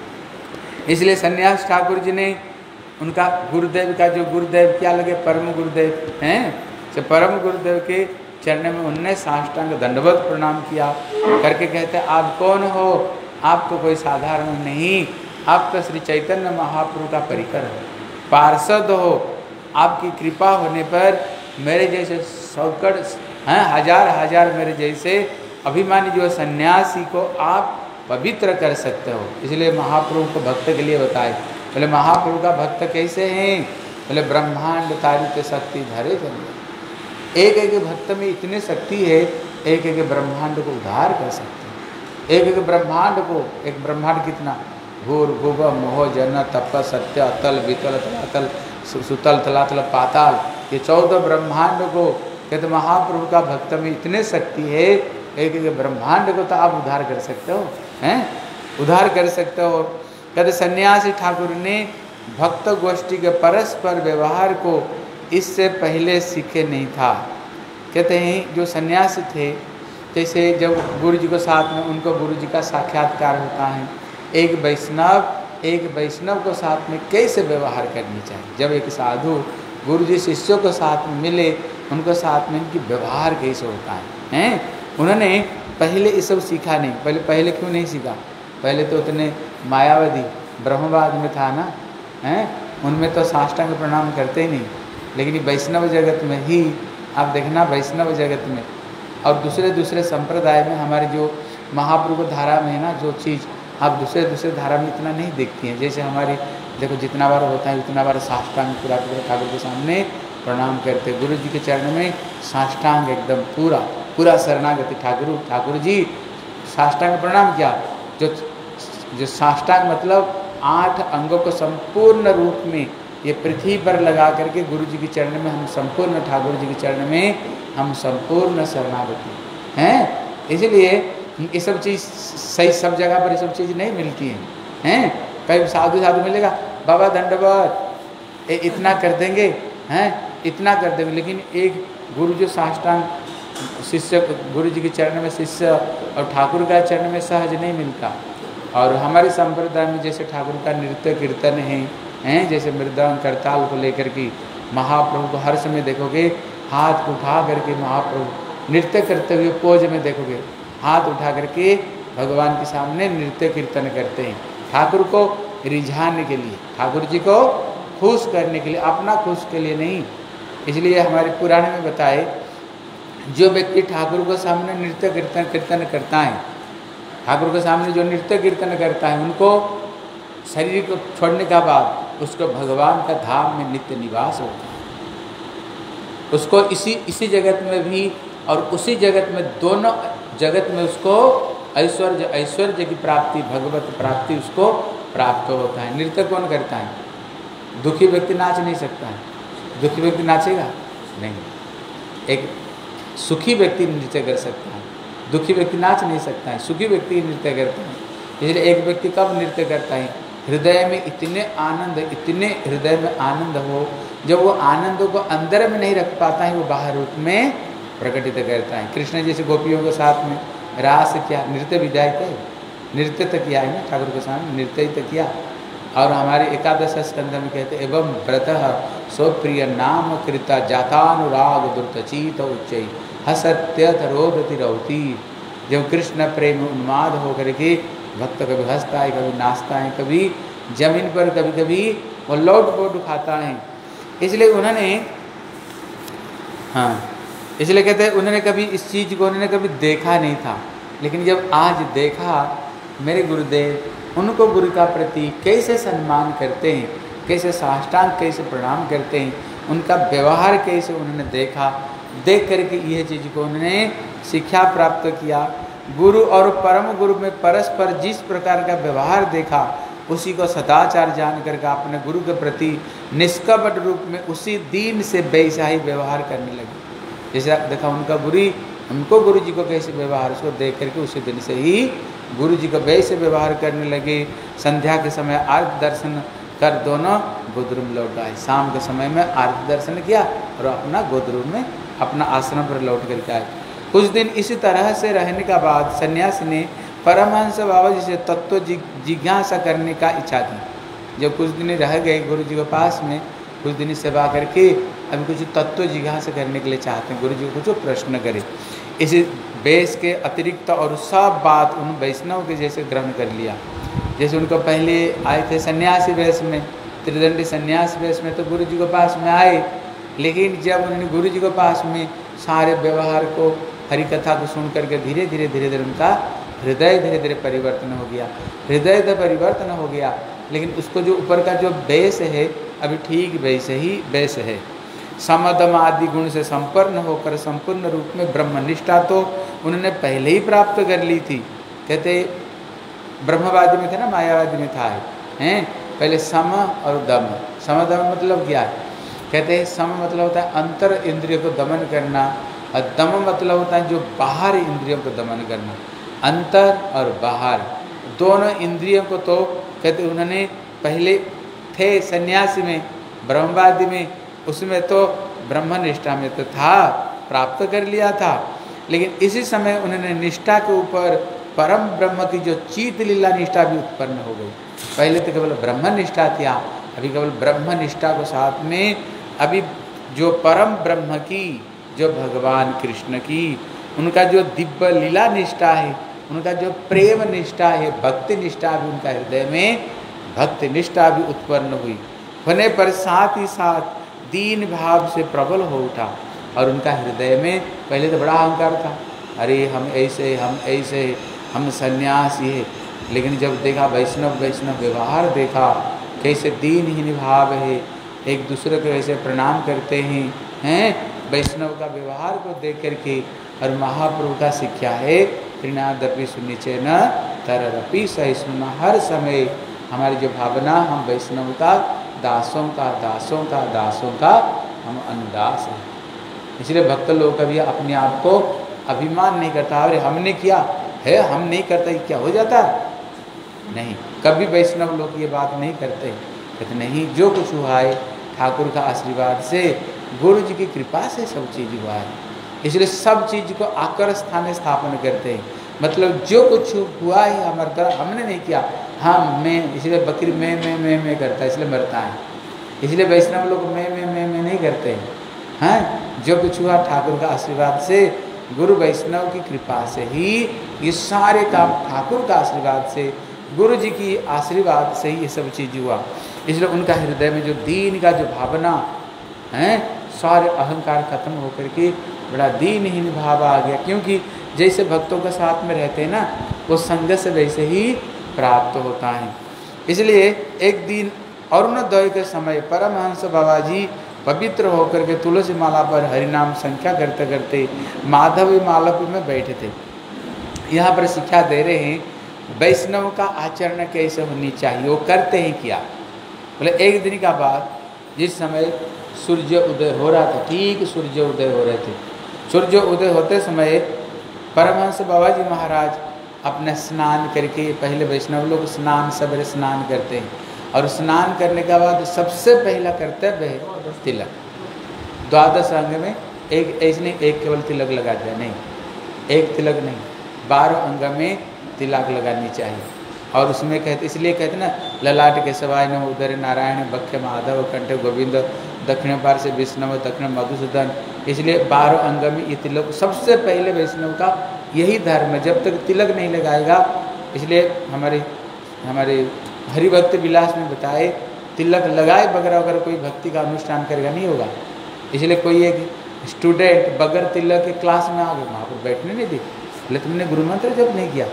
इसलिए सन्यास ठाकुर जी ने उनका गुरुदेव का जो गुरुदेव क्या लगे परम गुरुदेव हैं, तो परम गुरुदेव के चरण में उनने साष्टांग दंडवत प्रणाम किया करके कहते आप कौन हो, आप तो कोई साधारण नहीं, आप तो श्री चैतन्य महाप्रभु का परिकर हो, पार्षद हो, आपकी कृपा होने पर मेरे जैसे सौकड़ हैं हजार हजार मेरे जैसे अभिमानी जो सन्यासी को आप पवित्र कर सकते हो। इसलिए महाप्रभु को भक्त के लिए बताए, बोले महाप्रभु का भक्त कैसे हैं, बोले ब्रह्मांड तारित शक्ति धरे जन्म, एक एक भक्त में इतनी शक्ति है, एक एक ब्रह्मांड को उद्धार कर सकते हैं। एक एक ब्रह्मांड को, एक ब्रह्मांड कितना भूर भुव मोह जन तप सत्य अतल वितल तलातल सुतल तलातल पाताल, ये चौदह ब्रह्मांड को कहते महाप्रभु का भक्त में इतने शक्ति है, एक एक ब्रह्मांड को तो आप उद्धार कर सकते हो, हैं उद्धार कर सकते हो। कहते सन्यासी ठाकुर ने भक्त गोष्ठी के परस्पर व्यवहार को इससे पहले सीखे नहीं था। कहते हैं जो सन्यासी थे, जैसे जब गुरु जी को साथ में उनको गुरु जी का साक्षात्कार होता है, एक वैष्णव एक वैष्णव को साथ में कैसे व्यवहार करनी चाहिए, जब एक साधु गुरु जी शिष्यों को साथ में मिले, उनको साथ में इनकी व्यवहार कैसे होता है, हैं उन्होंने पहले ये सब सीखा नहीं। पहले पहले क्यों नहीं सीखा, पहले तो उतने मायावादी ब्रह्मवाद में था ना, हैं उनमें तो साष्टांग प्रणाम करते ही नहीं। लेकिन वैष्णव जगत में ही आप देखना, वैष्णव जगत में और दूसरे दूसरे संप्रदाय में हमारे जो महाप्रभु धारा में है ना, जो चीज़ आप दूसरे दूसरे धारा में इतना नहीं देखती हैं। जैसे हमारी देखो जितना बार होता है उतना बार साष्टांग पूरा पूरा ठाकुर के सामने प्रणाम करते, गुरु जी के चरण में साष्टांग एकदम पूरा पूरा शरणागति, ठाकुर ठाकुर जी साष्टांग प्रणाम किया। जो जो साष्टांग मतलब आठ अंगों को संपूर्ण रूप में ये पृथ्वी पर लगा करके गुरु जी के चरण में हम संपूर्ण, ठाकुर जी के चरण में हम संपूर्ण शरणागति हैं। इसलिए ये सब चीज़ सही सब जगह पर ये सब चीज़ नहीं मिलती हैं, हैं कहीं साधु साधु मिलेगा बाबा दंडवत इतना कर देंगे, हैं इतना कर देंगे, लेकिन एक गुरु जो साष्टांग शिष्य गुरु जी के चरण में शिष्य और ठाकुर का चरण में सहज नहीं मिलता। और हमारे संप्रदाय में जैसे ठाकुर का नृत्य कीर्तन है, हैं जैसे मृदंग करताल को लेकर के महाप्रभु को हर समय देखोगे हाथ को उठा करके महाप्रभु नृत्य करते हुए पोज में देखोगे, हाथ उठा करके भगवान के सामने नृत्य कीर्तन करते हैं, ठाकुर को रिझाने के लिए, ठाकुर जी को खुश करने के लिए, अपना खुश के लिए नहीं। इसलिए हमारे पुराण में बताए जो व्यक्ति ठाकुर को सामने नृत्य कीर्तन कीर्तन करता है, ठाकुर के सामने जो नृत्य कीर्तन करता है, उनको शरीर को छोड़ने का बाद उसको भगवान का धाम में नित्य निवास होता है। उसको इसी इसी जगत में भी और उसी जगत में, दोनों जगत में उसको ऐश्वर्य ऐश्वर्य की प्राप्ति, भगवत प्राप्ति उसको प्राप्त होता है। नृत्य कौन करता है, दुखी व्यक्ति नाच नहीं सकता है, दुखी व्यक्ति नाचेगा नहीं, एक सुखी व्यक्ति नृत्य कर सकता है, दुखी व्यक्ति नाच नहीं सकता है, सुखी व्यक्ति नृत्य करता है। इसलिए एक व्यक्ति कब नृत्य करता है, हृदय में इतने आनंद, इतने हृदय में आनंद हो, जब वो आनंद को अंदर में नहीं रख पाता है, वो बाहर रूप में प्रकटित करता है। कृष्ण जैसे गोपियों के साथ में रास क्या नृत्य विधायक है, नृत्य तो किया है ना ठाकुर के सामने, नृत्य ही तो किया। और हमारे एकादश स्कंध में कहते एवं व्रत स्वप्रिय नाम कृता जातानुराग दुर्तचित उच्चई हसत्य रोदति रौती। जब कृष्ण प्रेम उन्माद होकर के भक्त कभी हंसता है, कभी नाचता है, कभी जमीन पर, कभी कभी वो लौट पोट खाता है। इसलिए उन्होंने हाँ इसलिए कहते हैं उन्होंने कभी इस चीज़ को उन्होंने कभी देखा नहीं था, लेकिन जब आज देखा मेरे गुरुदेव उनको गुरु का प्रति कैसे सम्मान करते हैं, कैसे साष्टांग कैसे प्रणाम करते हैं, उनका व्यवहार कैसे उन्होंने देखा, देख करके यह चीज़ को उन्होंने शिक्षा प्राप्त किया। गुरु और परम गुरु में परस्पर जिस प्रकार का व्यवहार देखा, उसी को सदाचार जान करके अपने गुरु के प्रति निष्कपट रूप में उसी दिन से वैसा ही व्यवहार करने लगे। जैसे देखा उनका गुरु, उनको गुरु जी को कैसे व्यवहार, उसको देख करके उसी दिन से ही गुरु जी को वैसे व्यवहार करने लगे। संध्या के समय आर्थ दर्शन कर दोनों गोदरूम लौट आए। शाम के समय में आर्थ दर्शन किया और अपना गोदरूम में अपना आश्रम पर लौट करके आए। कुछ दिन इसी तरह से रहने का बाद सन्यासी ने परमहंस बाबा जी से तत्व जिज्ञासा करने का इच्छा थी। जब कुछ दिन रह गए गुरु जी के पास में, कुछ दिन सेवा करके अभी कुछ तत्व जिज्ञासा करने के लिए चाहते हैं, गुरु जी को कुछ प्रश्न करे। इसी वेश के अतिरिक्त और सब बात उन वैष्णव के जैसे ग्रहण कर लिया। जैसे उनको पहले आए थे सन्यासी वेश में, त्रिदंडी सन्यासी वेश में, तो गुरु जी के पास में आए, लेकिन जब उन्होंने गुरु जी के पास में सारे व्यवहार को, हरि कथा को सुन करके धीरे धीरे धीरे धीरे उनका हृदय धीरे धीरे परिवर्तन हो गया। हृदय तो परिवर्तन हो गया, लेकिन उसको जो ऊपर का जो बेस है अभी ठीक वैसे ही बेस है। समदम आदि गुण से संपन्न होकर संपूर्ण रूप में ब्रह्मनिष्ठा तो उन्होंने पहले ही प्राप्त कर ली थी। कहते ब्रह्मवादी में थे ना, मायावादी में था हैं, पहले सम और दम। समदम मतलब क्या है? कहते हैं सम मतलब होता है अंतर इंद्रियों को दमन करना, और दम मतलब होता है जो बाहर इंद्रियों को दमन करना। अंतर और बाहर दोनों इंद्रियों को तो कहते उन्होंने पहले थे सन्यासी में, ब्रह्मवादी में, उसमें तो ब्रह्मनिष्ठा में तो था, प्राप्त कर लिया था, लेकिन इसी समय उन्होंने निष्ठा के ऊपर परम ब्रह्म की जो चीत लीला निष्ठा भी उत्पन्न हो गई। पहले तो केवल ब्रह्मनिष्ठा थी, अभी केवल ब्रह्मनिष्ठा को साथ में अभी जो परम ब्रह्म की, जो भगवान कृष्ण की, उनका जो दिव्य लीला निष्ठा है, उनका जो प्रेम निष्ठा है, भक्ति निष्ठा भी उनका हृदय में भक्ति निष्ठा भी उत्पन्न हुई। होने पर साथ ही साथ दीन भाव से प्रबल हो उठा, और उनका हृदय में पहले तो बड़ा अहंकार था, अरे हम ऐसे हम ऐसे हम सन्यासी है, लेकिन जब देखा वैष्णव वैष्णव व्यवहार देखा, कैसे दीनहीन भाव है, एक दूसरे को ऐसे प्रणाम करते हैं हैं वैष्णव का व्यवहार को देख करके, और महाप्रभु का शिक्षा है त्रिनादपि सुनिचे न तररपि सहिष्णुना, हर समय हमारी जो भावना, हम वैष्णव का दासों का दासों का दासों का हम अनुदास हैं। इसलिए भक्त लोग कभी अपने आप को अभिमान नहीं करता, अरे हमने किया है, हम नहीं करते क्या हो जाता, नहीं, कभी वैष्णव लोग ये बात नहीं करते। कहते नहीं, जो कुछ हुआ है ठाकुर का आशीर्वाद से, गुरु जी की कृपा से सब चीज़ हुआ है। इसलिए सब चीज़ को आकर स्थान स्थापन करते हैं, मतलब जो कुछ हुआ है हमारे तरह हमने नहीं किया, हाँ मैं, इसलिए बकरी मैं मैं मैं मैं करता है इसलिए मरता है, इसलिए वैष्णव लोग मैं मैं मैं मैं नहीं करते हैं। हाँ, जो कुछ हुआ ठाकुर का आशीर्वाद से, गुरु वैष्णव की कृपा से ही ये सारे काम, ठाकुर का आशीर्वाद से, गुरु जी की आशीर्वाद से ही ये सब चीज़ हुआ। इसलिए उनका हृदय में जो दीन का जो भावना है, सारे अहंकार खत्म होकर के बड़ा दीनहीन भाव आ गया, क्योंकि जैसे भक्तों के साथ में रहते हैं ना, वो संग से वैसे ही प्राप्त होता है। इसलिए एक दिन अरुणोदय के समय परमहंस बाबा जी पवित्र होकर के तुलसी माला पर हरिनाम संख्या करते करते माधवी मालव में बैठे थे। यहाँ पर शिक्षा दे रहे हैं वैष्णव का आचरण कैसे होनी चाहिए, वो करते हैं क्या। बोले एक दिन का बाद, जिस समय सूर्य उदय हो रहा था, ठीक सूर्य उदय हो रहे थे, सूर्य उदय होते समय परमहंस बाबा जी महाराज अपना स्नान करके, पहले वैष्णव लोग स्नान सवेरे स्नान करते हैं, और स्नान करने के बाद सबसे पहला कर्तव्य है तिलक। द्वादश अंग में एक ऐसे नहीं एक केवल तिलक लगा दिया, नहीं, एक तिलक नहीं, बारह अंग में तिलक लगानी चाहिए। और उसमें कहते, इसलिए कहते ना, ललाट के सवाय न उदर नारायण, बख्य माधव, कंठ गोविंद, दक्षिण पार से विष्णु, दक्षिण मधुसूदन, इसलिए बारह अंग में ये तिलक सबसे पहले वैष्णव का यही धर्म है। जब तक तिलक नहीं लगाएगा, इसलिए हमारे हमारे हरिभक्त विलास में बताए, तिलक लगाए बगैर अगर कोई भक्ति का अनुष्ठान करेगा नहीं होगा। इसलिए कोई एक स्टूडेंट बगैर तिलक के क्लास में आ गए, वहाँ पर बैठने नहीं दी, बोले तुमने गुरु मंत्र जब नहीं किया,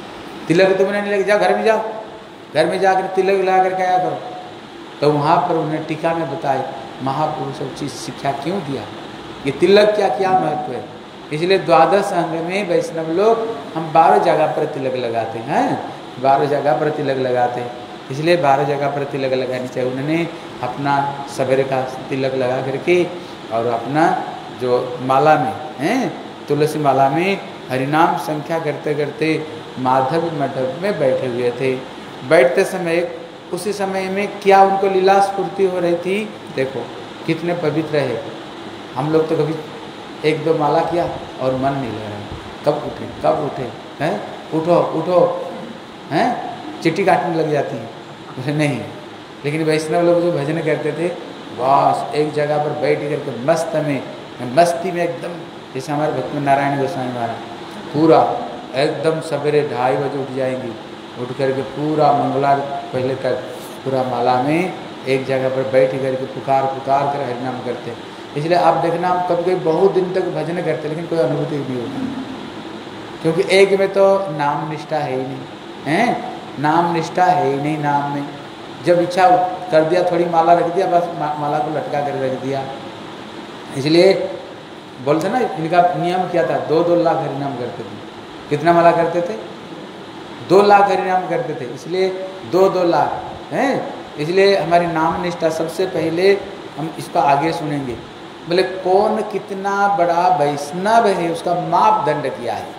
तिलक तुमने नहीं लगे, जाओ घर में जाओ, घर में जाकर तिलक लगा कर क्या करो। तो वहाँ पर उन्हें टीका में बताए महापुरुष सब चीज़ शिक्षा क्यों दिया, ये तिलक क्या क्या महत्व है। इसलिए द्वादश अंग में वैष्णव लोग हम बारह जगह पर तिलक लगाते हैं, बारह जगह पर तिलक लगाते हैं। इसलिए बारह जगह पर तिलक लगानी चाहिए। उन्होंने अपना सवेरे का तिलक लगा करके और अपना जो माला में हैं तुलसी माला में हरिनाम संख्या करते करते माधव मठक में बैठे हुए थे। बैठते समय उसी समय में क्या उनको लीला स्फूर्ति हो रही थी, देखो कितने पवित्र है। हम लोग तो कभी एक दो माला किया और मन नहीं लग रहा, कब उठे कब उठे हैं, उठो उठो हैं, चिट्ठी काटने लग जाती है, उसे नहीं। लेकिन वैष्णव लोग जो भजन करते थे बस एक जगह पर बैठ करके मस्त में मस्ती में एकदम, जैसे हमारे भक्त नारायण गोस्वामी महाराज पूरा एकदम सवेरे ढाई बजे उठ जाएंगी, उठ करके पूरा मंगला पहले तक पूरा माला में एक जगह पर बैठ करके पुकार पुकार कर हरिनाम करते। इसलिए आप देखना हम कभी कभी बहुत दिन तक भजन करते लेकिन कोई अनुभूति नहीं होती, क्योंकि एक में तो नाम निष्ठा है ही नहीं हैं, नाम निष्ठा है ही नहीं नाम में। जब इच्छा कर दिया थोड़ी माला रख दिया, बस मा, माला को लटका कर रख दिया। इसलिए बोलते ना इनका नियम क्या था, दो दो लाख हरिनाम करते थे। कितना माला करते थे? दो लाख हरिनाम करते थे। इसलिए दो दो लाख हैं। इसलिए हमारी नाम निष्ठा सबसे पहले हम इसका आगे सुनेंगे। बोले कौन कितना बड़ा वैष्णव है उसका मापदंड क्या है।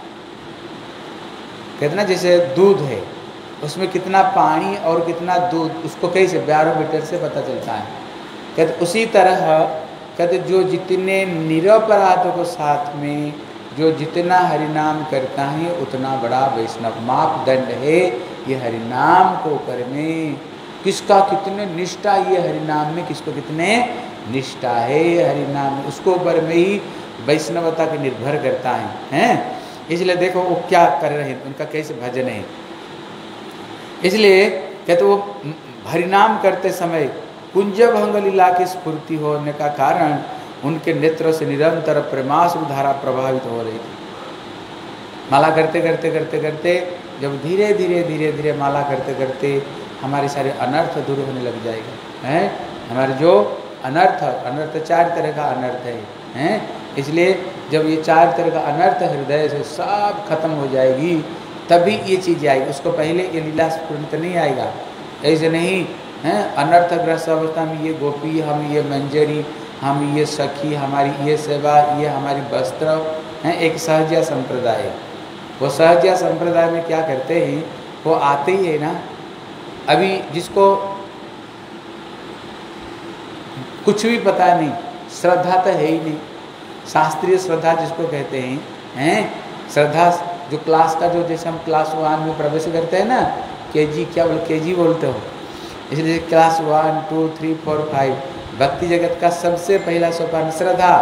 कहते ना जैसे दूध है उसमें कितना पानी और कितना दूध, उसको कैसे बैरोमीटर से पता चलता है। कहते उसी तरह कहते जो जितने निरपराधों को साथ में जो जितना हरिनाम करता है उतना बड़ा वैष्णव। मापदंड है ये हरिनाम को करने, किसका कितने निष्ठा ये हरिनाम में, किसको कितने निष्ठा है हरिनाम में, उसको ऊपर में ही वैष्णवता के निर्भर करता है हैं। इसलिए देखो वो क्या कर रहे हैं, उनका कैसे भजन है। इसलिए कहते वो हरिनाम करते समय कुंजभंग लीला की स्फूर्ति होने का कारण उनके नेत्र से निरंतर प्रेमाश्रु धारा प्रभावित हो रही थी। माला करते करते करते करते जब धीरे धीरे धीरे धीरे माला करते करते हमारे सारे अनर्थ दूर होने लग जाएगा हैं। हमारे जो अनर्थ अनर्थ चार तरह का अनर्थ है हैं, इसलिए जब ये चार तरह का अनर्थ हृदय से सब खत्म हो जाएगी तभी ये चीज़ आएगी। उसको पहले ये लीला स्फूर्ति नहीं आएगा। ऐसे नहीं हैं अनर्थग्रस्त अवस्था में ये गोपी, हम ये मंजरी, हम ये सखी, हमारी ये सेवा, ये हमारी वस्त्र हैं। एक सहजिया संप्रदाय है। वो सहजिया संप्रदाय में क्या करते हैं, वो आते ही है ना, अभी जिसको कुछ भी पता नहीं, श्रद्धा तो है ही नहीं, शास्त्रीय श्रद्धा जिसको कहते हैं हैं श्रद्धा जो क्लास का जो जैसे हम क्लास वन में प्रवेश करते हैं ना, केजी क्या बोल केजी बोलते हो, इसलिए class one two three four five भक्ति जगत का सबसे पहला सोपान श्रद्धा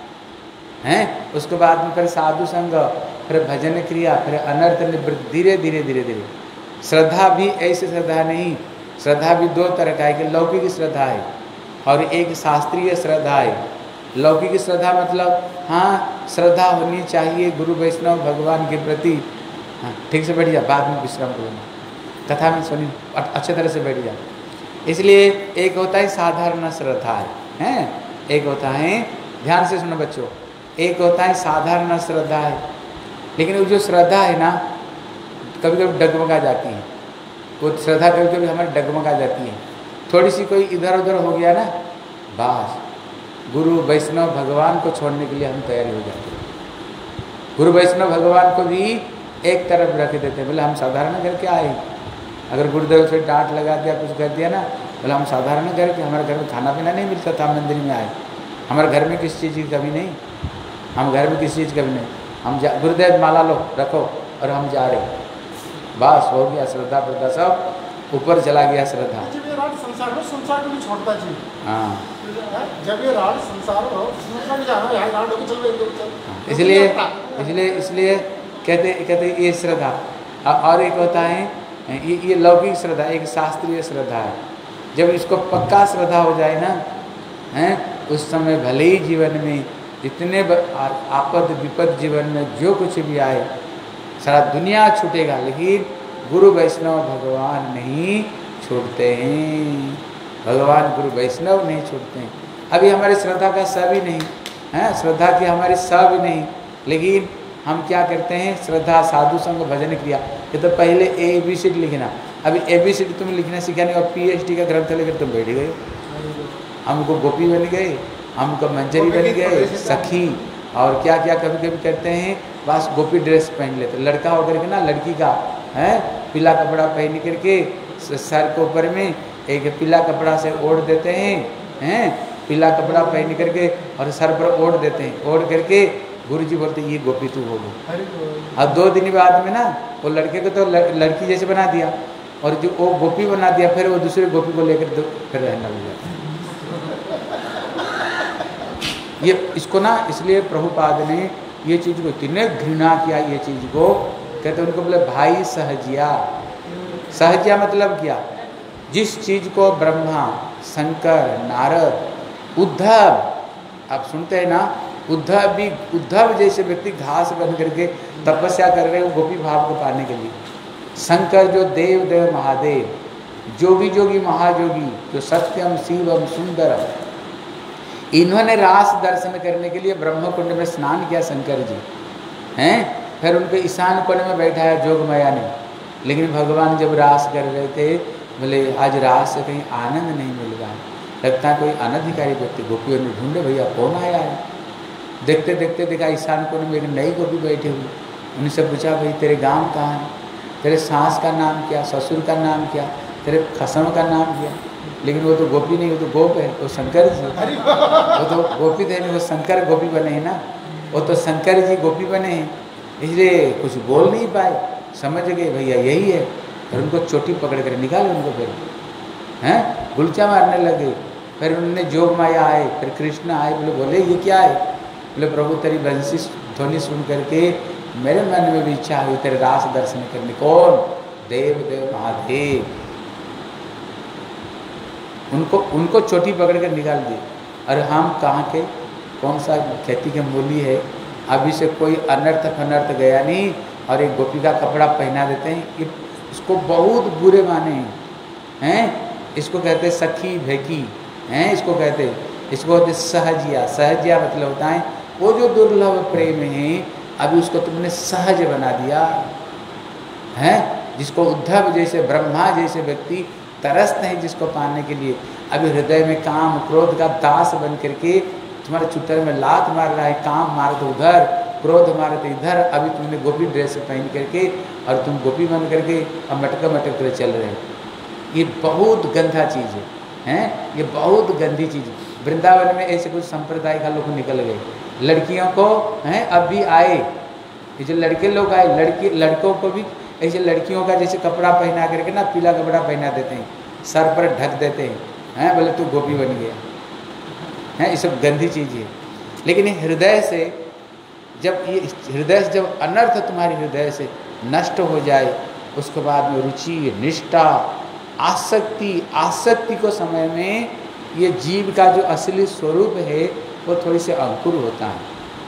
हैं। उसके बाद में फिर साधु संग, फिर भजन क्रिया, फिर अनर्थ निवृत्ति, धीरे धीरे धीरे धीरे। श्रद्धा भी ऐसी श्रद्धा नहीं, श्रद्धा भी दो तरह का है कि लौकिक श्रद्धा है और एक शास्त्रीय श्रद्धा है। लौकिक श्रद्धा मतलब हाँ श्रद्धा होनी चाहिए गुरु वैष्णव भगवान के प्रति। हाँ ठीक से बैठ जा, बाद में विश्राम करूँगा, कथा में सुनी अच्छे तरह से बैठ जा। इसलिए एक होता है साधारण श्रद्धा है हैं, एक होता है, ध्यान से सुनो बच्चों, एक होता है साधारण श्रद्धा है। लेकिन वो जो श्रद्धा है ना कभी कभी डगमगा जाती है, वो श्रद्धा कभी कभी हमारी डगमगा जाती है। थोड़ी सी कोई इधर उधर हो गया ना, बस गुरु वैष्णव भगवान को छोड़ने के लिए हम तैयारी हो जाते हैं। गुरु वैष्णव भगवान को भी एक तरफ रख देते हैं। बोले हम साधारण करके आए, अगर गुरुदेव से डांट लगा दिया, कुछ कर दिया ना, बोले हम साधारण घर के, हमारे घर में खाना पीना नहीं मिलता था, मंदिर में आए, हमारे घर में किसी चीज़ की कमी नहीं, हम घर में किसी चीज़ की कमी नहीं, हम जा गुरुदेव माला लो रखो और हम जा रहे, बस हो गया। श्रद्धा प्रद्धा सब ऊपर चला गया श्रद्धा। जब ये राड संसार में संसार को भी छोड़ता जी, हाँ जब ये राड संसार हो संसार में जाना है, राड होकर चल रहे। इसलिए इसलिए इसलिए कहते कहते ये श्रद्धा। और एक होता है ये ये लौकिक श्रद्धा, एक शास्त्रीय श्रद्धा है। जब इसको पक्का श्रद्धा हो जाए ना हैं, उस समय भले ही जीवन में जितने आपद विपद जीवन में जो कुछ भी आए, सारा दुनिया छूटेगा, लेकिन गुरु वैष्णव भगवान नहीं छोड़ते हैं। भगवान गुरु वैष्णव नहीं छोड़ते हैं। अभी हमारी श्रद्धा का स भी नहीं है, श्रद्धा की हमारी स भी नहीं, लेकिन हम क्या करते हैं, श्रद्धा साधु संग भजन क्रिया, ये तो पहले ए बी सी डी लिखना, अभी ए बी सी डी तुम्हें लिखना सिखाने और पी एच डी का ग्रंथ लेकर तुम बैठ गए, हमको गोपी बन गए, हमको मंजरी बन गए, सखी और क्या क्या कभी कभी करते हैं, बस गोपी ड्रेस पहन लेते। लड़का होकर के ना लड़की का है पीला कपड़ा पहन करके सर के ऊपर में एक पीला कपड़ा से ओढ़ देते हैं, हैं पीला कपड़ा पहन करके और सर पर ओढ़ देते हैं, ओढ़ करके गुरुजी बोलते ये गोपी तू हो गई। और दो दिन बाद में ना वो लड़के को तो लड़की जैसे बना दिया और जो वो गोपी बना दिया, फिर वो दूसरे गोपी को लेकर फिर रहना लग जाता। ये इसको ना इसलिए प्रभुपाद ने ये चीज़ को इतने घृणा किया, ये चीज़ को कहते उनको बोले भाई सहजिया। सहजिया मतलब क्या, जिस चीज़ को ब्रह्मा शंकर नारद उद्धव, आप सुनते हैं ना उद्धव भी, उद्धव जैसे व्यक्ति घास बन करके तपस्या कर रहे हैं गोपी भाव को पाने के लिए। शंकर जो देव देव महादेव, जोगी जोगी महाजोगी जो सत्यम शिवम सुंदरम, इन्होंने रास दर्शन करने के लिए ब्रह्म कुंड में स्नान किया शंकर जी हैं। फिर उनके ईशान कुंड में बैठा है जोगमाया ने। लेकिन भगवान जब रास कर रहे थे बोले आज रास से कहीं आनंद नहीं मिल रहा है, लगता है कोई अनधिकारी व्यक्ति, गोपियों ने ढूंढे भैया कौन आया है। देखते देखते देखा ईशान कुंड में एक नई गोपी बैठी हुई। उनसे पूछा भाई तेरे गांव कहाँ है, तेरे सास का नाम क्या, ससुर का नाम क्या, तेरे खसम का नाम क्या। लेकिन वो तो गोपी नहीं, वो तो गोप है, वो शंकर जी, वो तो गोपी थे नहीं, वो शंकर गोपी बने हैं ना, वो तो शंकर जी गोपी बने हैं, इसलिए कुछ बोल नहीं पाए। समझ गए भैया यही है, और उनको चोटी पकड़ कर निकाले उनको, फिर हैं गुलचा मारने लगे। फिर उन्होंने जोग माया आए, फिर कृष्ण आए, बोले बोले ये क्या है, बोले प्रभु तेरी बंसी ध्वनि सुन करके मेरे मन में भी इच्छा हुई तेरे रास दर्शन करने। कौन, देव देव महादेव। उनको उनको चोटी पकड़ कर निकाल दिए। अरे हम कहाँ के, कौन सा खेती के मूली है, अभी से कोई अनर्थ फनर्थ गया नहीं, और एक गोपी का कपड़ा पहना देते हैं। ये इसको बहुत बुरे माने हैं, इसको कहते सखी भेकी हैं, इसको कहते इसको कहते सहजिया। सहजिया मतलब होता है वो जो दुर्लभ प्रेम है, अभी उसको तुमने सहज बना दिया है। जिसको उद्धव जैसे ब्रह्मा जैसे व्यक्ति तरसते हैं जिसको पाने के लिए, अभी हृदय में काम क्रोध का दास बन करके तुम्हारे चुतर में लात मार रहा है, काम मार तो उधर, क्रोध मारे तो इधर। अभी तुमने गोपी ड्रेस पहन करके और तुम गोपी बन करके अब मटका मटक कर चल रहे हो। ये बहुत गंदा चीज़ है, हैं ये बहुत गंदी चीज़ है। वृंदावन में ऐसे कुछ संप्रदाय का लोग निकल गए, लड़कियों को हैं अब भी आए, ये जो लड़के लोग आए, लड़की लड़कों को भी ऐसे लड़कियों का जैसे कपड़ा पहना करके ना पीला कपड़ा पहना देते हैं, सर पर ढक देते हैं, हैं बोले तू गोपी बन गया है। ये सब गंदी चीज़ है। लेकिन ये हृदय से जब ये हृदय से जब अनर्थ तुम्हारे हृदय से नष्ट हो जाए, उसके बाद में रुचि निष्ठा आसक्ति आसक्ति को समय में ये जीव का जो असली स्वरूप है वो थोड़ी सी अंकुर होता है।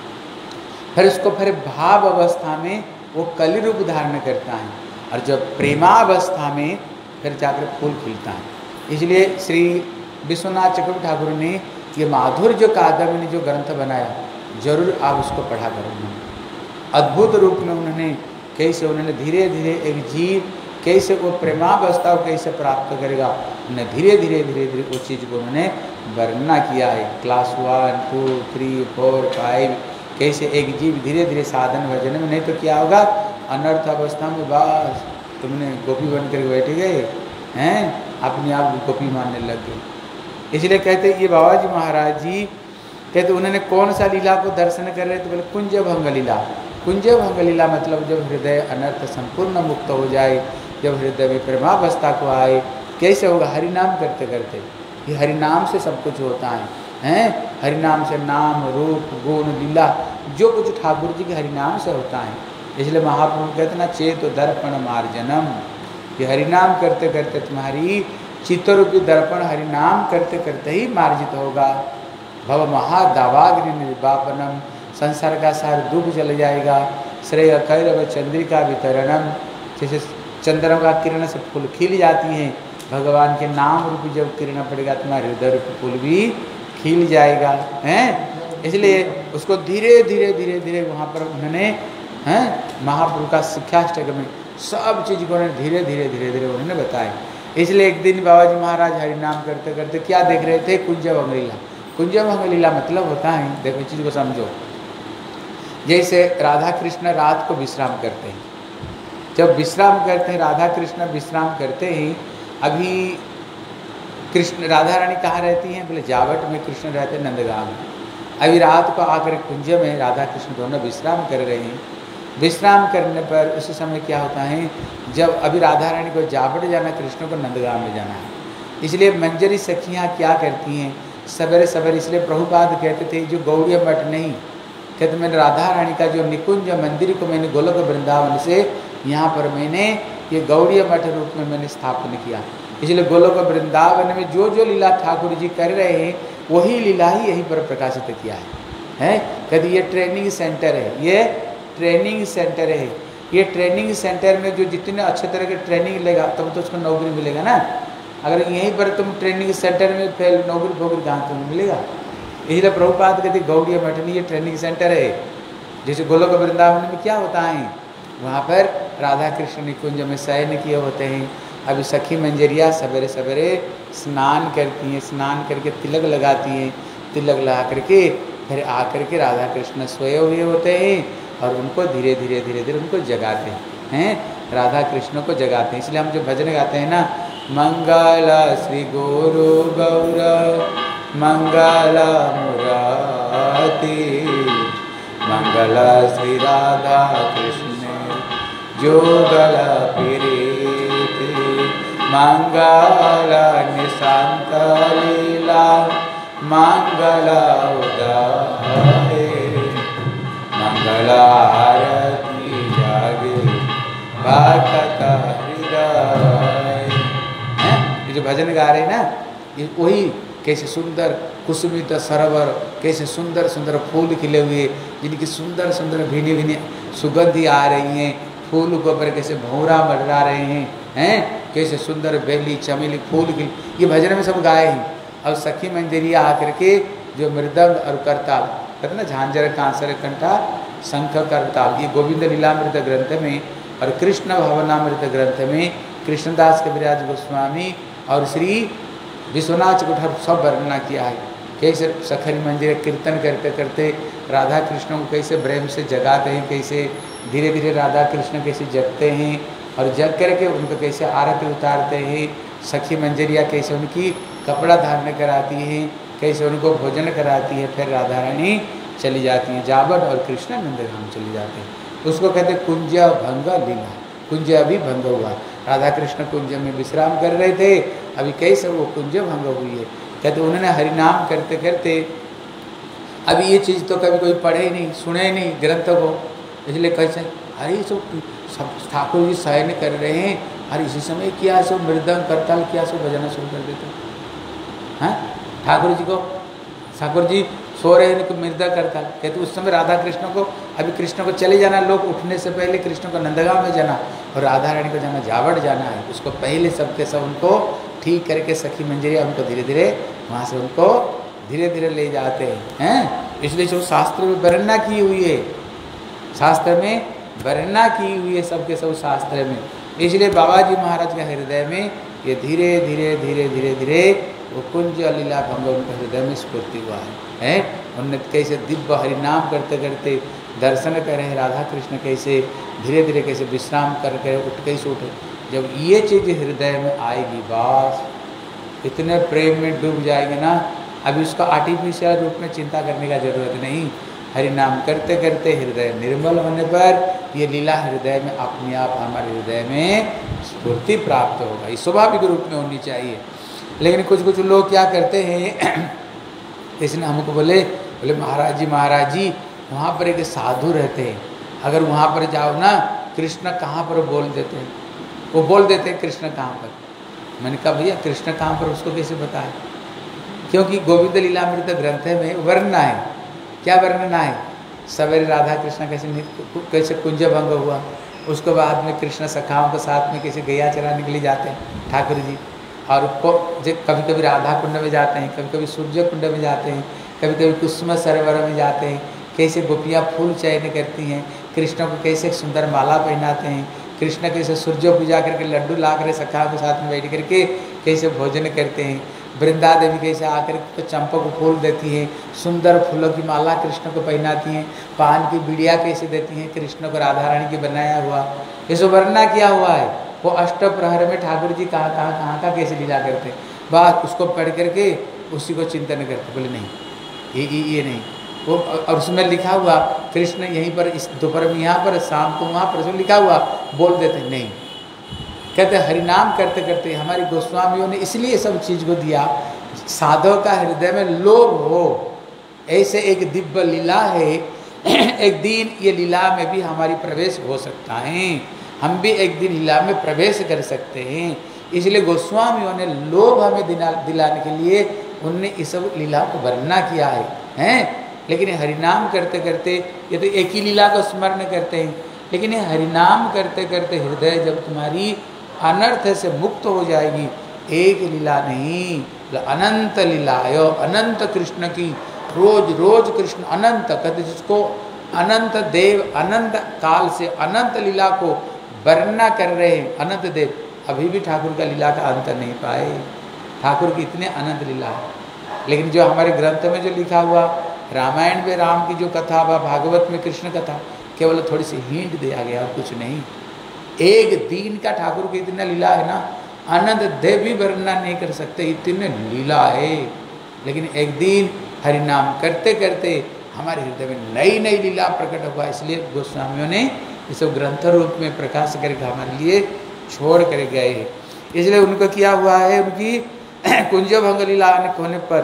फिर उसको फिर भाव अवस्था में वो कली रूप धारण करता है, और जब प्रेमावस्था में फिर जाकर फूल खिलता है। इसलिए श्री विश्वनाथ चक्रवर्ती ठाकुर ने ये माधुर्य कादम्बिनी जो ग्रंथ बनाया, जरूर आप उसको पढ़ा करेंगे। अद्भुत रूप में उन्होंने कैसे उन्होंने धीरे धीरे एक जीव कैसे वो प्रेमावस्था को कैसे प्राप्त करेगा, उन्हें धीरे धीरे धीरे धीरे उस चीज़ को उन्होंने वर्णना किया है। Class one two three four five कैसे एक जीव धीरे धीरे साधन भजन में, नहीं तो क्या होगा अनर्थ अवस्था में बस तुमने गोपी बन कर बैठ गए हैं, अपने आप गोपी मानने लग गए। इसलिए कहते ये बाबा जी महाराज जी कहते उन्होंने कौन सा लीला को दर्शन कर रहे थे, बोले कुंज भंग लीला। कुंज भंग लीला मतलब जब हृदय अनर्थ संपूर्ण मुक्त हो जाए, जब हृदय में प्रेमावस्था को आए, कैसे होगा हरिनाम करते करते। ये हरिनाम से सब कुछ होता है, हैं हरिनाम से नाम रूप गुण लीला जो कुछ ठाकुर जी के हरिनाम से होता है। इसलिए महाप्रभु कहते ना चेत दर्पण मार्जनम, ये हरिनाम करते करते तुम्हारी चित्तरूपी दर्पण हरिनाम करते करते ही मार्जित होगा। भव महादावाग्नि निर्वापनम, संसार का सार दुख चल जाएगा। श्रेय कैरव चंद्रिका वितरणम, जैसे चंद्रमा का किरण से फूल खिल जाती हैं, भगवान के नाम रूपी जब किरण पड़ेगा तुम्हारे हृदय रूपी फूल भी खिल जाएगा, हैं। इसलिए उसको धीरे धीरे धीरे धीरे वहाँ पर उन्होंने हैं महाप्रभु का शिक्षाष्टक में सब चीज़ को उन्होंने धीरे धीरे धीरे धीरे उन्होंने बताया। इसलिए एक दिन बाबा जी महाराज हरि नाम करते करते क्या देख रहे थे? कुंज भंग लीला। कुंज भंग लीला मतलब होता है, देखो चीज़ को समझो, जैसे राधा कृष्ण रात को विश्राम करते हैं, जब विश्राम करते हैं राधा कृष्ण विश्राम करते हैं, अभी कृष्ण राधा रानी कहाँ रहती हैं? बोले जावट में कृष्ण रहते हैं, नंदगांव में। अभी रात को आकर कुंज में राधा कृष्ण दोनों विश्राम कर रहे हैं। विश्राम करने पर उसी समय क्या होता है, जब अभी राधा रानी को जावट जाना, कृष्ण को नंदगांव में जाना है, इसलिए मंजरी सखियाँ क्या करती हैं सवेरे सवेरे, इसलिए प्रभुपाद कहते थे जो गौड़ीय मठ नहीं, कहते मैंने राधा रानी का जो निकुंज मंदिर को मैंने गोलोक वृंदावन से यहाँ पर मैंने ये गौड़ीय मठ रूप में मैंने स्थापन किया। इसलिए गोलोक वृंदावन में जो जो लीला ठाकुर जी कर रहे हैं वही लीला ही यहीं पर प्रकाशित किया है हैं। कहते ये ट्रेनिंग सेंटर है, ये ट्रेनिंग सेंटर है, ये ट्रेनिंग सेंटर में जो जितने अच्छे तरह के ट्रेनिंग लेगा तब तो उसको नौकरी मिलेगा ना। अगर यहीं पर तुम ट्रेनिंग सेंटर में फेल नौकरी फोकरी कहाँ तुम्हें मिलेगा? इसलिए प्रभुपाद कहते गौड़ीय मठ नहीं, ये ट्रेनिंग सेंटर है। जैसे गोलोक वृंदावन में क्या होता है, वहाँ पर राधा कृष्ण निकुंज में शयन किए होते हैं। अभी सखी मंजरिया सवेरे सवेरे स्नान करती हैं, स्नान करके तिलक लगाती हैं, तिलक लगा करके फिर आकर के राधा कृष्ण सोए हुए होते हैं और उनको धीरे धीरे धीरे धीरे उनको जगाते हैं, राधा कृष्ण को जगाते हैं। इसलिए हम जो भजन गाते हैं ना, मंगल श्री गुरु गौर मंगल मुरारी, मंगल श्री राधा कृष्ण जोगल प्रीति, मंगल निशांत लीला मंगल उदय, मंगल आरती जागे भक्त हृदय। ये जो भजन गा रहे हैं ना, ये वही कैसे सुंदर कुसुमित सरोवर, कैसे सुंदर सुंदर फूल खिले हुए, जिनकी सुंदर सुंदर भिनी भिनी सुगंधी आ रही हैं, फूल के ऊपर कैसे भौरा मंडरा रहे हैं हैं कैसे सुंदर बेली चमेली फूल खिल, ये भजन में सब गाए हैं। और सखी मंजरिया आकर के जो मृदंग और करताल कहते ना, झांझर कांसर कंठा शंख करताल, ये गोविंद लीलामृत ग्रंथ में और कृष्ण भवनामृत ग्रंथ में कृष्णदास कविराज गोस्वामी और श्री विश्वनाथ कुठार सब वर्णना किया है। कैसे सखरी मंदिर कीर्तन करते करते राधा कृष्ण को कैसे प्रेम से जगाते हैं, कैसे धीरे धीरे राधा कृष्ण कैसे जगते हैं और जग करके उनको कैसे आरती उतारते हैं। सखी मंजरिया कैसे उनकी कपड़ा धारण कराती हैं, कैसे उनको भोजन कराती है, फिर राधा रानी चली जाती हैं जावट और कृष्ण नंदगांव चली जाते हैं। उसको कहते कुंज भंग लीला, कुंज अभी भंग हुआ, राधा कृष्ण कुंज में विश्राम कर रहे थे, अभी कैसे वो कुंज भंग हुई है। कहते उन्होंने हरिनाम करते करते, अभी ये चीज़ तो कभी कोई पढ़े नहीं सुने नहीं ग्रंथ को, इसलिए कैसे अरे सब ठाकुर जी शयन कर रहे हैं और इसी समय किया सो मृदंग करताल किया सो बजाना शुरू कर देते हैं ठाकुर जी को। ठाकुर जी सो रहे हैं मृदंग करताल, कहते उस समय राधा कृष्ण को, अभी कृष्ण को चले जाना, लोग उठने से पहले कृष्ण को नंदगांव में जाना और राधा रानी को जाना जावट जाना है, उसको पहले सबके सब उनको ठीक करके सखी मंजरिया उनको धीरे धीरे वहाँ से उनको धीरे धीरे ले जाते हैं हैं इसलिए जो शास्त्र में वर्णना की हुई है, शास्त्र में वर्णना की हुई है सबके सब शास्त्र में। इसलिए बाबा जी महाराज के हृदय में ये धीरे धीरे धीरे धीरे धीरे वो कुंज लीला भंग उनके हृदय में स्फूर्ति हुआ है, है? उन्होंने कैसे दिव्य हरिनाम करते करते दर्शन करें राधा कृष्ण, कैसे धीरे धीरे कैसे विश्राम करके उठ कैसे उठे। जब ये चीज़ हृदय में आएगी बस इतने प्रेम में डूब जाएंगे ना, अभी उसका आर्टिफिशियल रूप में चिंता करने का जरूरत नहीं। हरि नाम करते करते हृदय निर्मल होने पर ये लीला हृदय में अपने आप हमारे हृदय में स्फूर्ति प्राप्त होगा, ये स्वाभाविक रूप में होनी चाहिए। लेकिन कुछ कुछ लोग क्या करते हैं, इसने हमको बोले बोले महाराज जी महाराज जी वहाँ पर एक साधु रहते हैं, अगर वहाँ पर जाओ ना कृष्ण कहाँ पर बोल देते हैं, वो बोल देते हैं कृष्ण कहाँ पर। मैंने कहा भैया कृष्ण कहाँ पर उसको कैसे बताए, क्योंकि गोविंद लीलामृत ग्रंथ में वर्णना है। क्या वर्णना है, सवेरे राधा कृष्ण कैसे कैसे कुंज भंग हुआ, उसके बाद में कृष्ण सखाओं के साथ में कैसे गैया चराने के लिए जाते हैं ठाकुर जी, और को कभी कभी राधा कुंड में जाते हैं, कभी कभी सूर्य कुंड में जाते हैं, कभी कभी कुसुम सरोवर में जाते हैं, कैसे गोपियाँ फूल चयन करती हैं, कृष्ण को कैसे सुंदर माला पहनाते हैं, कृष्ण कैसे सूर्य पूजा करके लड्डू ला कर सखा के साथ में बैठ करके कैसे भोजन करते हैं। वृंदा देवी कैसे आकर तो चंपक फूल देती हैं, सुंदर फूलों की माला कृष्ण को पहनाती हैं, पान की बिड़िया कैसे देती हैं कृष्ण को राधा रानी की बनाया हुआ, ये सब वर्णना किया हुआ है। वो अष्ट प्रहर में ठाकुर जी कहाँ कहाँ कहाँ का कैसे लीला करते हैं, बस उसको पढ़ करके उसी को चिंतन करते। बोले नहीं ये ये ये नहीं वो, और उसमें लिखा हुआ कृष्ण यहीं पर इस दोपहर में यहाँ पर, शाम को वहाँ पर, लिखा हुआ बोल देते नहीं। कहते हरिनाम करते करते हमारी गोस्वामियों ने इसलिए सब चीज़ को दिया, साधव का हृदय में लोभ हो। ऐसे एक दिव्य लीला है, एक दिन ये लीला में भी हमारी प्रवेश हो सकता है, हम भी एक दिन लीला में प्रवेश कर सकते हैं। इसलिए गोस्वामियों ने लोभ हमें दिला दिलाने के लिए उनने इस सब लीला को वर्णना किया है, हैं? लेकिन हरिनाम करते करते ये तो एक ही लीला को स्मरण करते हैं, लेकिन ये हरिनाम करते करते हृदय जब तुम्हारी अनर्थ से मुक्त हो जाएगी, एक लीला नहीं अनंत लीलायो, अनंत कृष्ण की रोज रोज कृष्ण अनंत कहते, जिसको अनंत देव अनंत काल से अनंत लीला को वर्णना कर रहे हैं। अनंत देव अभी भी ठाकुर का लीला का अंत नहीं पाए, ठाकुर की इतने अनंत लीला है। लेकिन जो हमारे ग्रंथ में जो लिखा हुआ, रामायण में राम की जो कथा व भागवत में कृष्ण कथा, केवल थोड़ी सी हिंट दिया गया और कुछ नहीं। एक दिन का ठाकुर की इतना लीला है ना, अनंत देव भी वर्णना नहीं कर सकते, इतने लीला है। लेकिन एक दिन हरिनाम करते करते हमारे हृदय में नई नई लीला प्रकट हुआ, इसलिए गोस्वामियों ने इस ग्रंथ रूप में प्रकाश करके हमारे लिए छोड़ कर गए। इसलिए उनको किया हुआ है, उनकी कुंज भंग लीला होने पर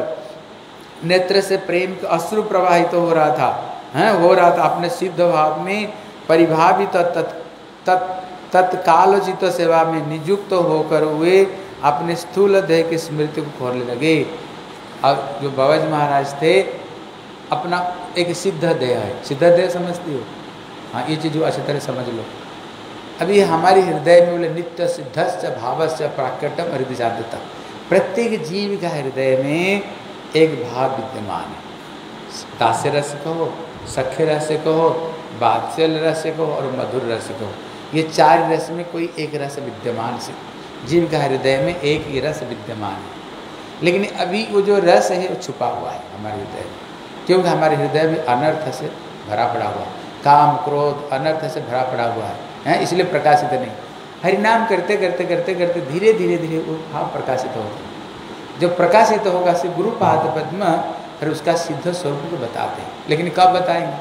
नेत्र से प्रेम का अश्रु प्रवाहित तो हो रहा था, हैं हो रहा था अपने सिद्ध भाव में परिभावित तत् तत्कालोचित सेवा में नियुक्त तो होकर हुए अपने स्थूल देह की स्मृति को खोलने लगे। अब जो बाबाजी महाराज थे, अपना एक सिद्ध देह है, सिद्ध देह समझती हो? हाँ, ये चीज़ अच्छी तरह समझ लो। अभी हमारे हृदय में बोले नित्य सिद्धस्य भावस्य प्राकटम हृदय जाता, प्रत्येक जीव का हृदय में एक भाव विद्यमान है। दास्य रस कहो, सख्य रस कहो, बात्सल्य रस कहो और मधुर रस कहो, ये चार रस में कोई एक रस विद्यमान से जीव का हृदय में एक ही रस विद्यमान है। लेकिन अभी वो जो रस है वो छुपा हुआ है हमारे हृदय में, क्योंकि हमारे हृदय में अनर्थ से भरा पड़ा हुआ, काम क्रोध अनर्थ से भरा पड़ा हुआ है, हैं इसलिए प्रकाशित नहीं। हरिनाम करते करते करते करते धीरे धीरे धीरे वो भाव प्रकाशित होगा। जब प्रकाशित होगा से गुरु पाद पद्म फिर उसका सिद्ध स्वरूप को बताते हैं, लेकिन कब बताएंगे?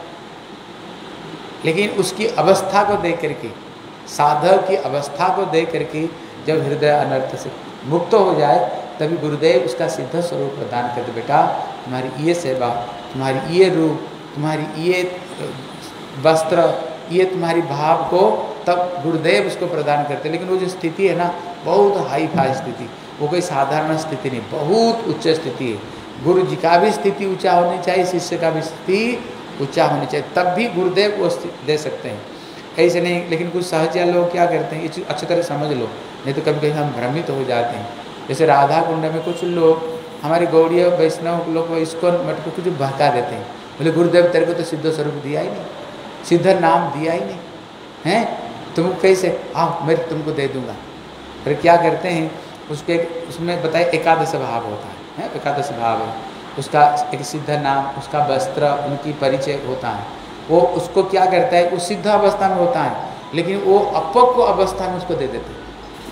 लेकिन उसकी अवस्था को देख करके, साधक की अवस्था को देख करके जब हृदय अनर्थ से मुक्त हो जाए तभी गुरुदेव उसका सिद्ध स्वरूप प्रदान करते, बेटा तुम्हारी ये सेवा, तुम्हारी ये रूप, तुम्हारी ये वस्त्र, ये तुम्हारी भाव को तब गुरुदेव उसको प्रदान करते। लेकिन वो जो स्थिति है ना, बहुत हाई फाई स्थिति, वो कोई साधारण स्थिति नहीं, बहुत उच्च स्थिति है। गुरु जी का भी स्थिति ऊंचा होनी चाहिए, शिष्य का भी स्थिति ऊंचा होनी चाहिए, तब भी गुरुदेव वो दे सकते हैं, ऐसे नहीं। लेकिन कुछ सहज लोग क्या करते हैं, ये चीज़ अच्छी तरह समझ लो, नहीं तो कभी कभी हम भ्रमित हो जाते हैं। जैसे राधा कुंड में कुछ लोग हमारे गौड़ीय वैष्णव लोग को इसको मट को कुछ बहका देते हैं, बोले गुरुदेव तेरे को तो सिद्ध स्वरूप दिया ही नहीं, सिद्ध नाम दिया ही नहीं, हैं तुम कैसे आओ मैं तुमको दे दूंगा। फिर क्या करते हैं, उसके उसमें बताए एकादश भाव होता है, है? एकादश भाव है, उसका एक सिद्ध नाम, उसका वस्त्र, उनकी परिचय होता है। वो उसको क्या करता है, वो सिद्ध अवस्था में होता है, लेकिन वो अपक्व अवस्था में उसको दे देते हैं।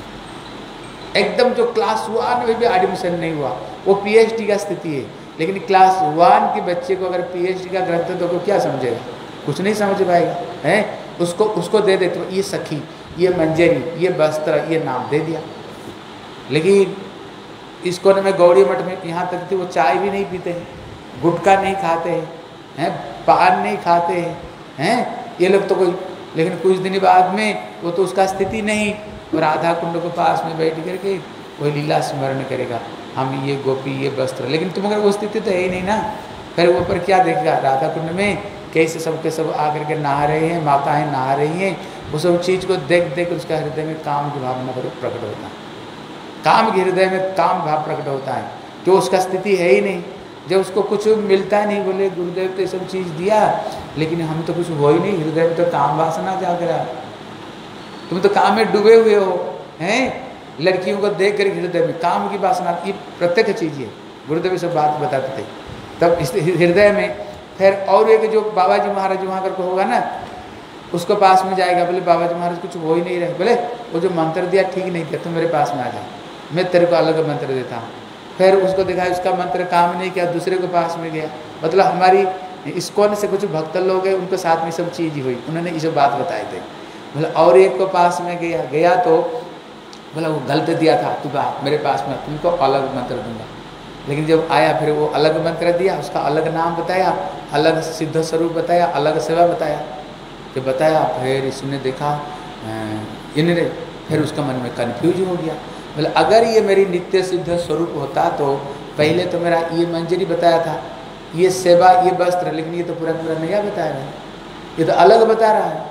एकदम जो क्लास वन में भी एडमिशन नहीं हुआ, वो पीएचडी का स्थिति है, लेकिन क्लास वन के बच्चे को अगर पीएचडी का ग्रंथ दो तो क्या समझेगा, कुछ नहीं समझ पाएगा, हैं उसको उसको दे देते हो, ये सखी, ये मंजरी, ये वस्त्र, ये नाम दे दिया। लेकिन इसको न में गौड़ी मठ में यहाँ तक थी वो चाय भी नहीं पीते हैं, गुटखा नहीं खाते हैं, हैं पान नहीं खाते हैं, हैं ये लोग तो कोई। लेकिन कुछ दिन बाद में वो तो उसका स्थिति नहीं, वो राधा कुंड के पास में बैठ करके कोई लीला स्मरण करेगा, हम ये गोपी ये वस्त्र, लेकिन तुम अगर वो स्थिति तो है ही नहीं ना। फिर वो पर क्या देखेगा, राधा कुंड में कैसे सब के सब आकर के नहा रहे हैं, माताएं नहा रही हैं, वो सब चीज़ को देख देख उसका हृदय में काम की भावना प्रकट होता है, काम के हृदय में काम भाव प्रकट होता है, जो उसका स्थिति है ही नहीं। जब उसको कुछ मिलता है नहीं, बोले गुरुदेव तो ये सब चीज़ दिया, लेकिन हम तो कुछ हो ही नहीं, हृदय में तो काम वासना जाग रहा, तुम तो काम में डूबे हुए हो, हैं? लड़कियों को देख कर हृदय में काम की वासना, ये प्रत्यक्ष चीज है। गुरुदेव सब बात बताते थे। तब इस हृदय में फिर और एक जो बाबा जी महाराज वहाँ करके होगा ना, उसको पास में जाएगा, बोले बाबा जी महाराज कुछ हो ही नहीं रहे, बोले वो जो मंत्र दिया ठीक नहीं दिया, तुम मेरे पास में आ जाए, मैं तेरे को अलग मंत्र देता हूँ। फिर उसको देखा उसका मंत्र काम नहीं किया, दूसरे के पास में गया। मतलब हमारी इस्कॉन से कुछ भक्त लोग हैं, उनके साथ में सब चीज़ हुई, उन्होंने ये सब बात बताए थे। बोला और एक को पास में गया गया तो बोला वो गलत दिया था, तू बात मेरे पास में, तुमको अलग मंत्र दूंगा। लेकिन जब आया फिर वो अलग मंत्र दिया, उसका अलग नाम बताया, अलग सिद्ध स्वरूप बताया, अलग सेवा बताया। जब बताया फिर इसने देखा इन्हें, फिर उसका मन में कन्फ्यूज हो गया। बोले अगर ये मेरी नित्य सिद्ध स्वरूप होता तो पहले तो मेरा ये मंजरी बताया था, ये सेवा, ये वस्त्र, लेकिन ये तो पूरा पूरा नया बता रहा है, ये तो अलग बता रहा है।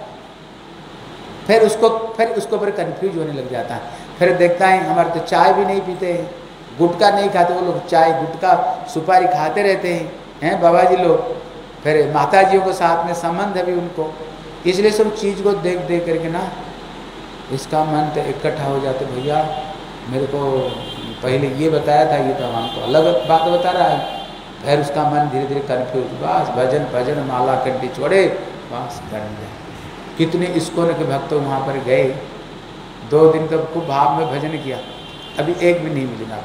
फिर उसको फिर उसको फिर कन्फ्यूज होने लग जाता है। फिर देखता है हमारे तो चाय भी नहीं पीते हैं, गुटखा नहीं खाते, वो लोग चाय गुटखा सुपारी खाते रहते हैं, हैं बाबा जी लोग। फिर माताजियों के साथ में संबंध है भी उनको, इसलिए सब चीज़ को देख देख करके ना इसका मन तो इकट्ठा हो जाते, भैया मेरे को पहले ये बताया था, ये तो हमको अलग बात बता रहा है। फिर उसका मन धीरे धीरे कन्फ्यूज, बस भजन भजन माला कंटी छोड़े बस कर जाए। कितने इस्कॉन के भक्त वहाँ पर गए, दो दिन तक खूब भाव में भजन किया, अभी एक भी नहीं मिलेगा,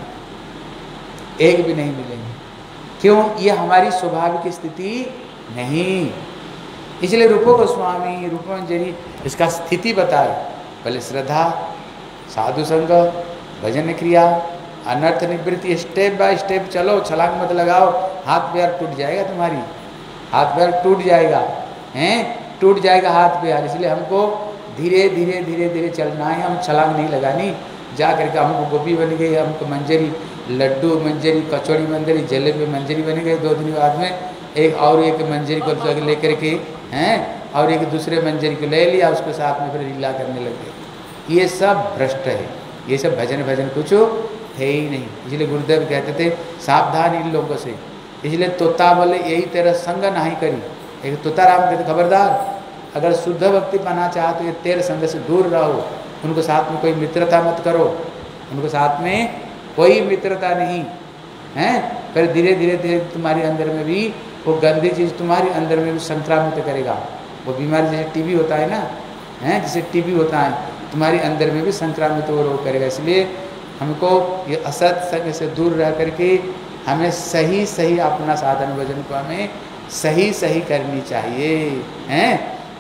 एक भी नहीं मिलेंगे। क्यों? ये हमारी स्वाभाविक स्थिति नहीं। इसलिए रूप गोस्वामी रूप मंजरी इसका स्थिति बताए, पहले श्रद्धा, साधु संग, भजन क्रिया, अनर्थ निवृत्ति, स्टेप बाय स्टेप चलो, छलांग मत लगाओ, हाथ पैर टूट जाएगा, तुम्हारी हाथ पैर टूट जाएगा, हैं टूट जाएगा हाथ पैर। इसलिए हमको धीरे धीरे धीरे धीरे चलना है, हम छलांग नहीं लगानी। जा करके हमको गोपी बन गई, हमको मंजरी, लड्डू मंजरी, कचौड़ी मंजरी, जलेबी मंजरी बन गई। दो दिन बाद में एक और एक मंजरी को लेकर के हैं और एक दूसरे मंजरी को ले लिया, उसके साथ में फिर लीला करने लग गए। ये सब भ्रष्ट है, ये सब भजन भजन कुछ है ही नहीं। इसलिए गुरुदेव कहते थे सावधान इन लोगों से। इसलिए तोता बोले यही तेरा संग नहीं करी, एक तोता राम कहते खबरदार, अगर शुद्ध भक्ति पाना चाहो तो ये तेरे संग से दूर रहो, उनको साथ में कोई मित्रता मत करो, उनको साथ में कोई मित्रता नहीं है। फिर धीरे धीरे धीरे तुम्हारे अंदर में भी वो गंदी चीज़ तुम्हारे अंदर में भी संक्रामित करेगा। वो बीमारी जैसे टीबी होता है ना, हैं जैसे टीबी होता है, तुम्हारे अंदर में भी संक्रामित वो रोग करेगा। इसलिए हमको ये असत संग से दूर रह करके हमें सही सही अपना साधन भजन को हमें सही सही करनी चाहिए, हैं।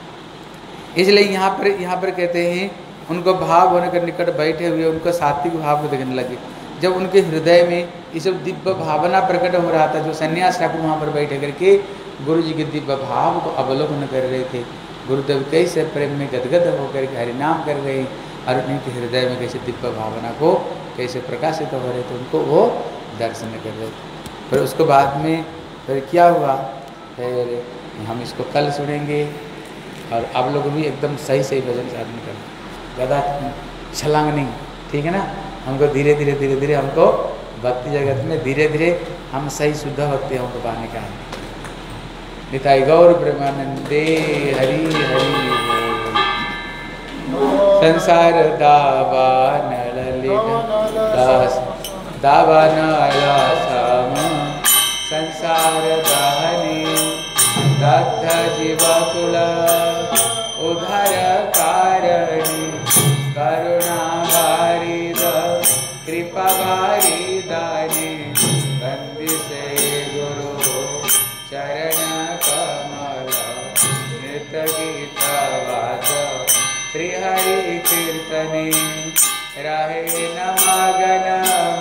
इसलिए यहाँ पर यहाँ पर कहते हैं उनको भाव होने के निकट बैठे हुए उनको सात्विक भाव को देखने लगे। जब उनके हृदय में ये सब दिव्य भावना प्रकट हो रहा था, जो सन्यास ठाकुर वहाँ पर बैठे करके गुरु जी के दिव्य भाव को अवलोकन कर रहे थे। गुरुदेव कैसे प्रेम में गदगद होकर के हरिनाम कर रहे और उनके हृदय में कैसे दिव्य भावना को कैसे प्रकाशित हो रहे थे, उनको वो दर्शन कर रहे थे। फिर उसके बाद में फिर क्या हुआ, फिर हम इसको कल सुनेंगे। और आप लोग भी एकदम सही सही भजन साधन करना, ज़्यादा छलांग नहीं, ठीक है ना। हमको धीरे धीरे धीरे धीरे हमको भक्ति जगत में धीरे धीरे हम सही शुद्ध भक्ति हमको पाने का है। निताई गौर प्रेमानंदे हरि हरि संसार दावान दास दावान आयासम संसार दाहने दग्ध जीवकुल उधर कारणी करुणा वारिद कृपा वारिदानी वंदिसे गुरु चरण कमल नृत्य गीत वाद श्री हरि कीर्तने रहे न मगन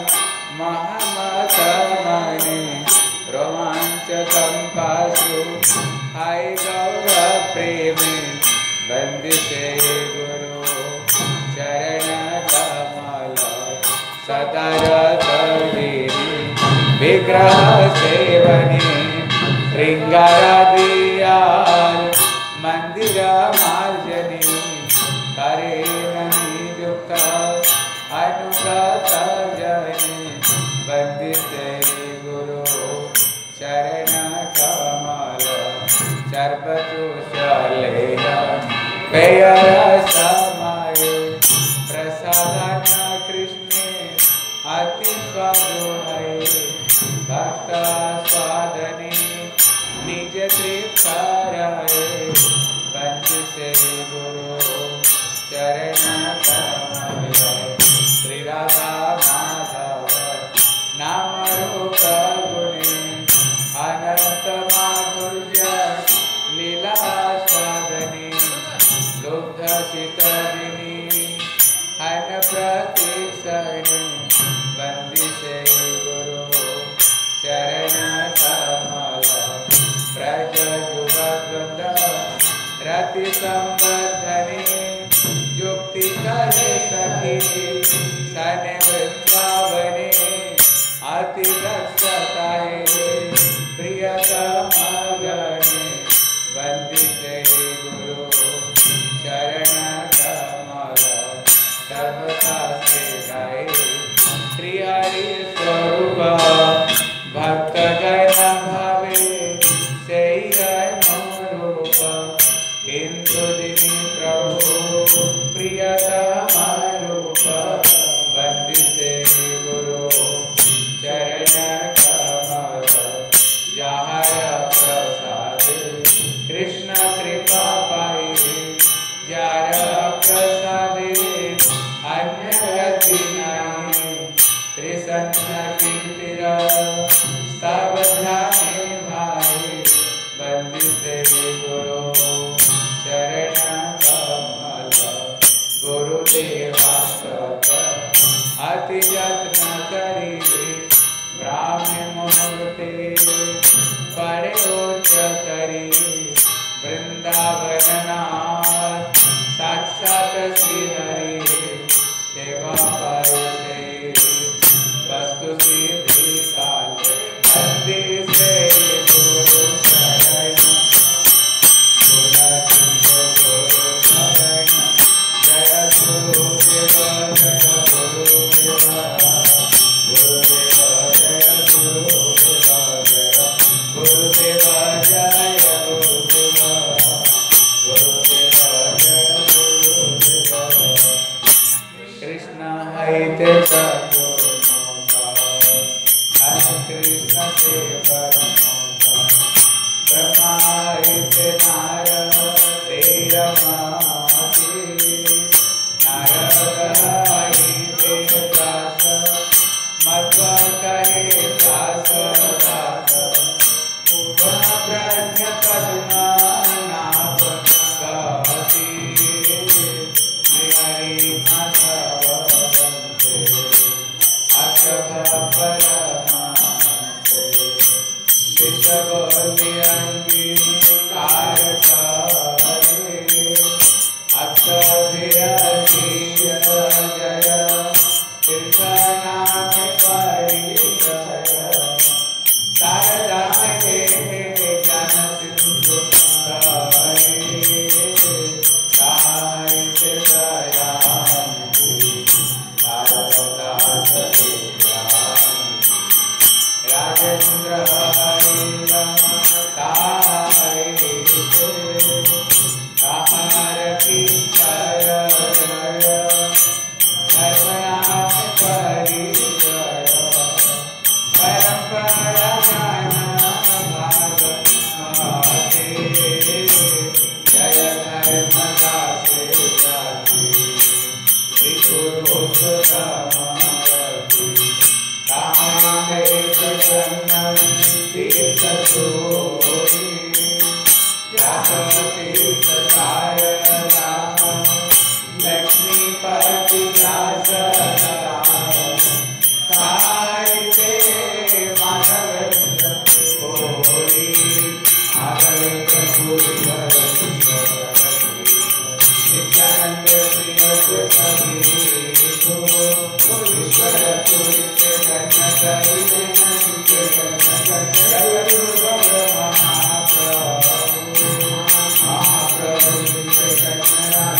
महमत मने रोमांच कंपासु हाय गौर प्रेमे वंदिसे गुरु चरण कमल सदरत देवी विग्रह सेवने श्रृंगार दिया मंदिर मार्जनी करे नियुक्त अनुगत जने वंदिते गुरु चरण कमल सर्वतु चले पेयर समय प्रतीक्षणे वंदिसे गुरु चरण कमल व्रज युगवृंद रति संवर्धने युक्ति करे सखी सन वृंदावने अति दक्षताए प्रियतम गणे वंदिते गुरु चरण कमल सर्वशास्त्रे गाए श्री हरि स्वरूप भक्त गण भावे से अनुरूप हिंदु दिनी प्रभु प्रियतम रूप वंदिते गुरु चरण कमल जहाँ प्रसाद कृष्ण कृपा पाई जार प्रसाद अन्य गति नहीं त्रिसंध्या कीर्तिर स्तव ध्याने भाई वंदिते गुरु चरण कमल गुरुदेवा अति यत्न करी ब्राह्मी मुहूर्ते परे उच्च करी वृंदावन नाथ साक्षात श्री हरि सेवा पाए वस्तु सिद्धि काल हस्ति से गुरु शरण गुण सिंधु गुरु शरण जय गुरुदेव जय गुरुदेव गुरुदेव जय गुरुदेव जय गुरुदेव जय गुरुदेव गुरुदेव जय गुरुदेव कृष्ण हैते चतुर्मुखा हरे कृष्ण से परमोखा ब्रह्मा हैते नारद तेरमाति नारद हैते व्यास मध्व कहे व्यास दास पूर्ण प्रज्ञ पद्मनाभ गति श्री हरि माधव वंदे अष्टभ परमांसे विश्वबोधि अंगीकार करे अक्षभिरसीय जय तीर्थनाम परिचय शारदा हे ज्ञान सिंधु करे साहित्य दयानिधि शारदास राजेंद्र हरि तारे ताहार की चर जय सर्वनाम परिचय परंपरा ज्ञान भाग महते जय धर्मदास जाति श्री पुरुषोत्तमवती कामेश जन्म तीर्थ सूरि तीर्थ सार राम लक्ष्मीपति दास साहित्य माधवेंद्र होरी आगल प्रभु नित्यानंद प्रिय सभी ईश्वर पूजित धन्य करिले नचिके जय गुरु महाप्रभु महाप्रभु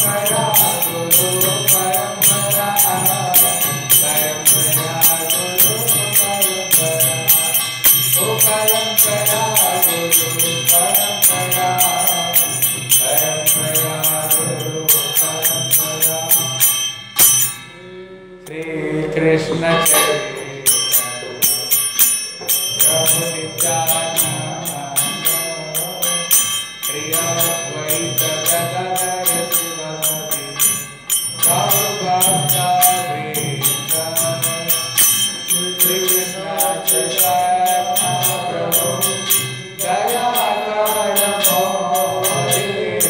कृष्ण प्रभु नित्यानंद प्रिय द्वैत गदाधर शिवसति गौर भक्त वृंद श्री कृष्ण चैतन्य प्रभु दया कर मोरे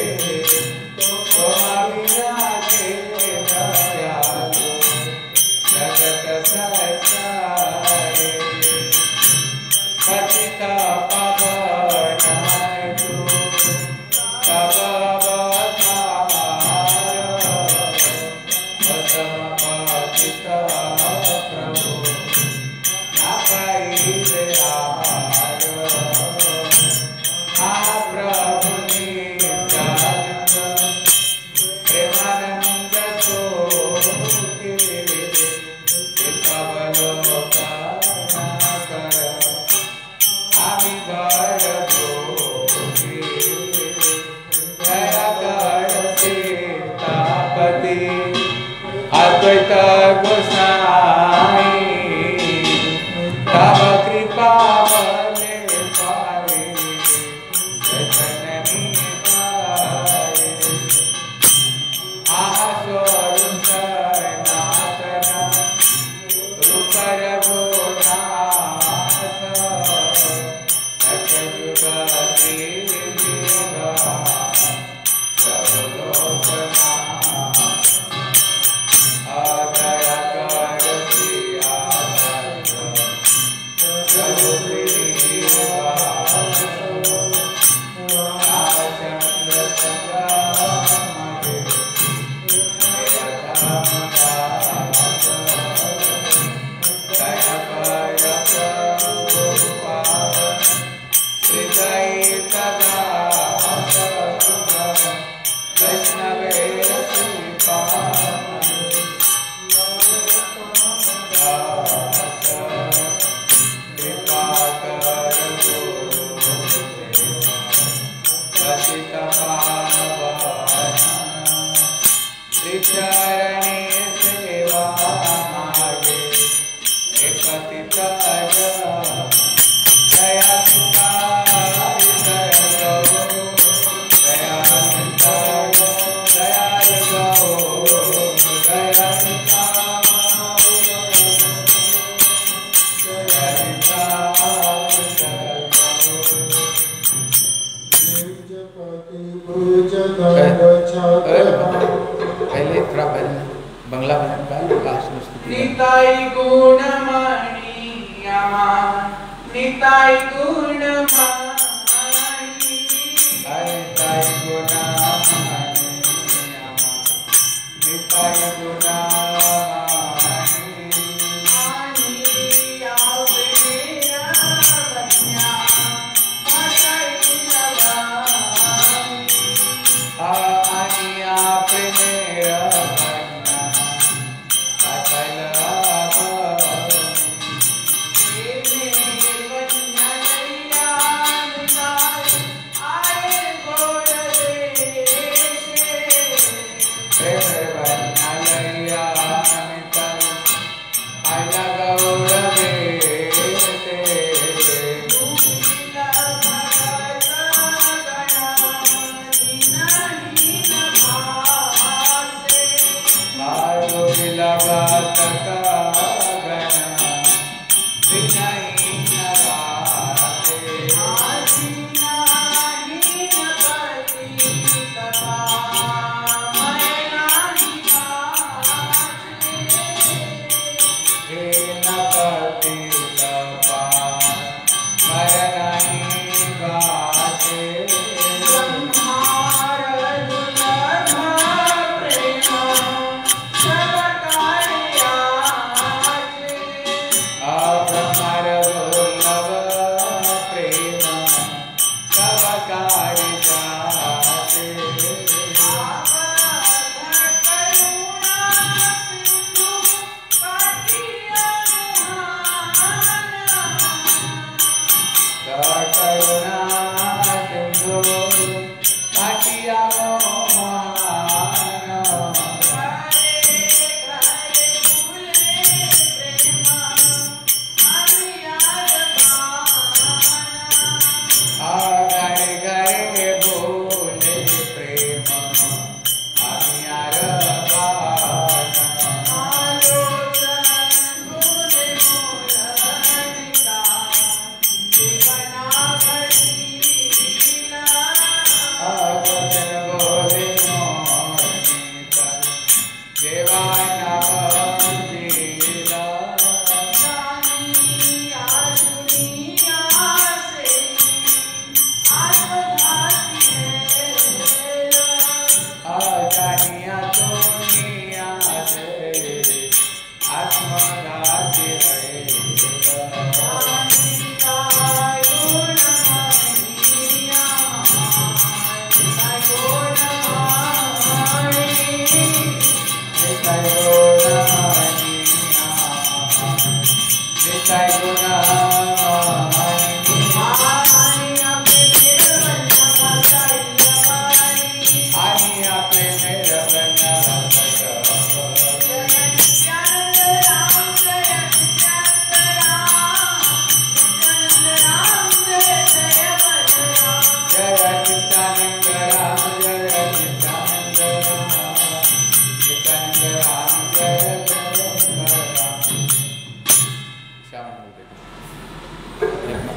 तुम बिना के दयालु जगत संसारे पतित पावन तू तब अवतार वसम पतित प्रभु न पाइले आहार महाप्रभु नित्यानंद प्रेमानंद सोके अद्वैत गोसाई तब कृपा बले पाए दर्शन पाए आहा स्वरूप नाथन रूप रघुनाथ अष्टयुग श्री प्रभु लोकनाथ दया कर सिया प्रभु रामचंद्र चरणी सेवा मागे पतित दया सितारी दया गौ दया सितारी दया गौ दया सितारी दया सितारी पहले थोड़ा भजन बंगला भजन का लास्ट में निताई गुणमणि यमा निताई गुणमणि निताई गुणमणि यमा निताई गुणमणि आनिया मेरा बन्या माताई नवानी आनिया मेरा Hey!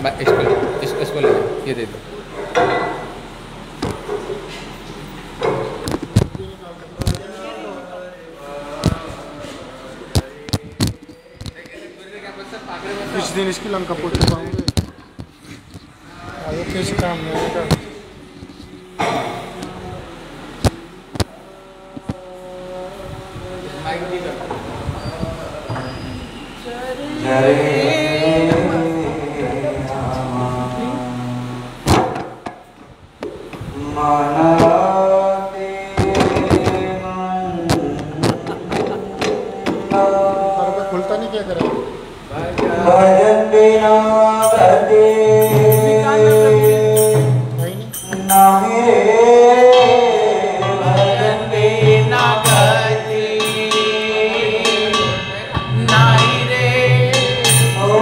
मैं इसको इसको इसको ले लो, ये दे दो। इस दिन इसकी लंका पोत पाऊंगे आगे किस काम में आएगा। खुलता नहीं क्या करेगा भजन बिना गति नहीं भजन बिना गति नहीं रे ओ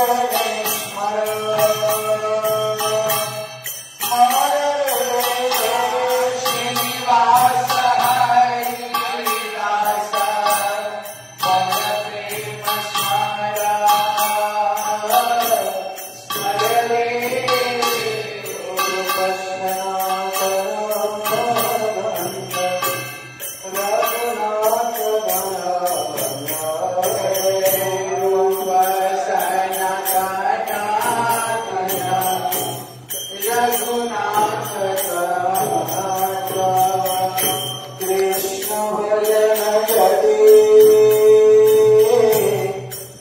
Hare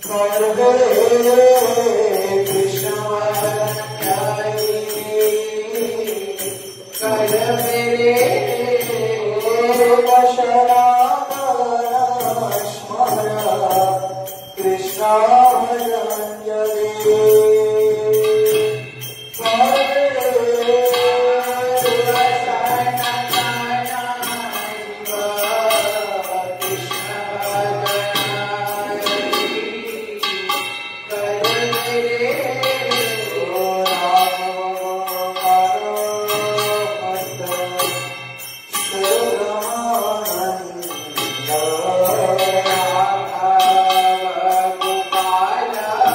Govinda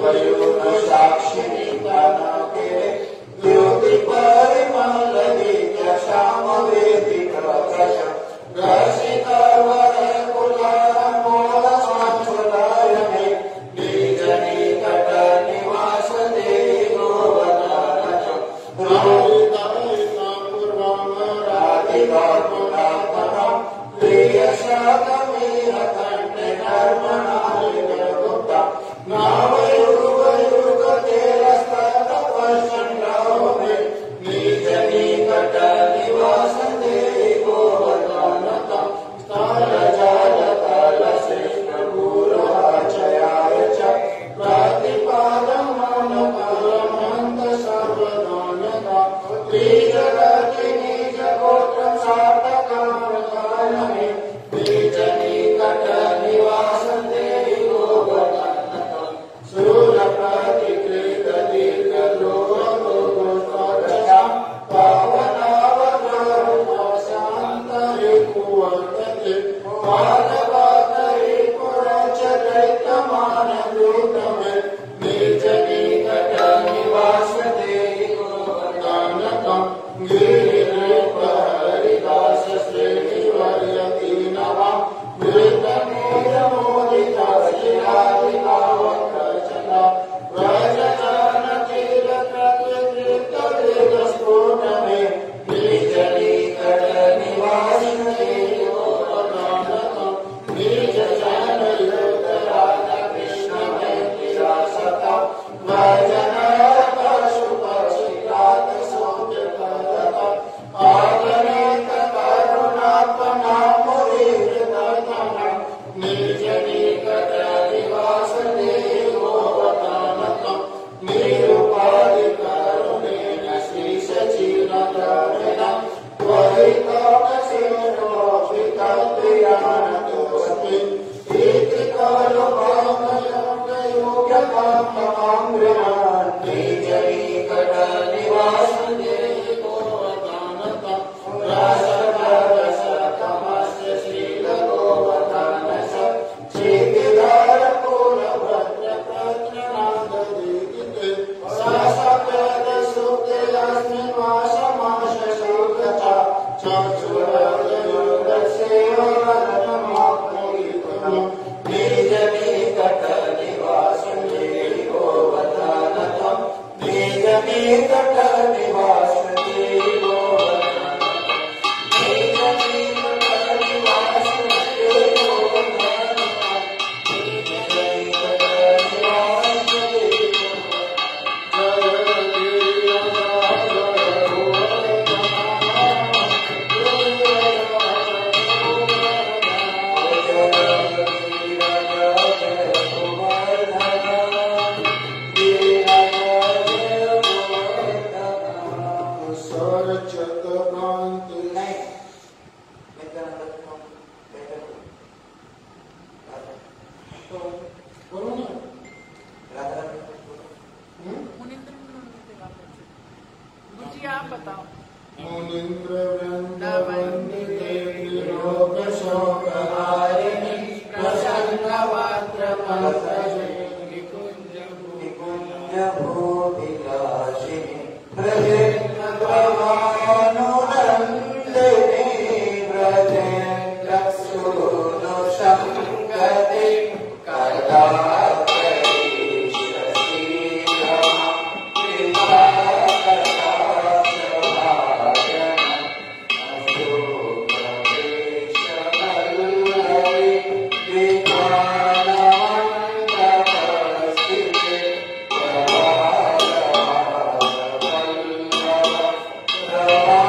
Bye.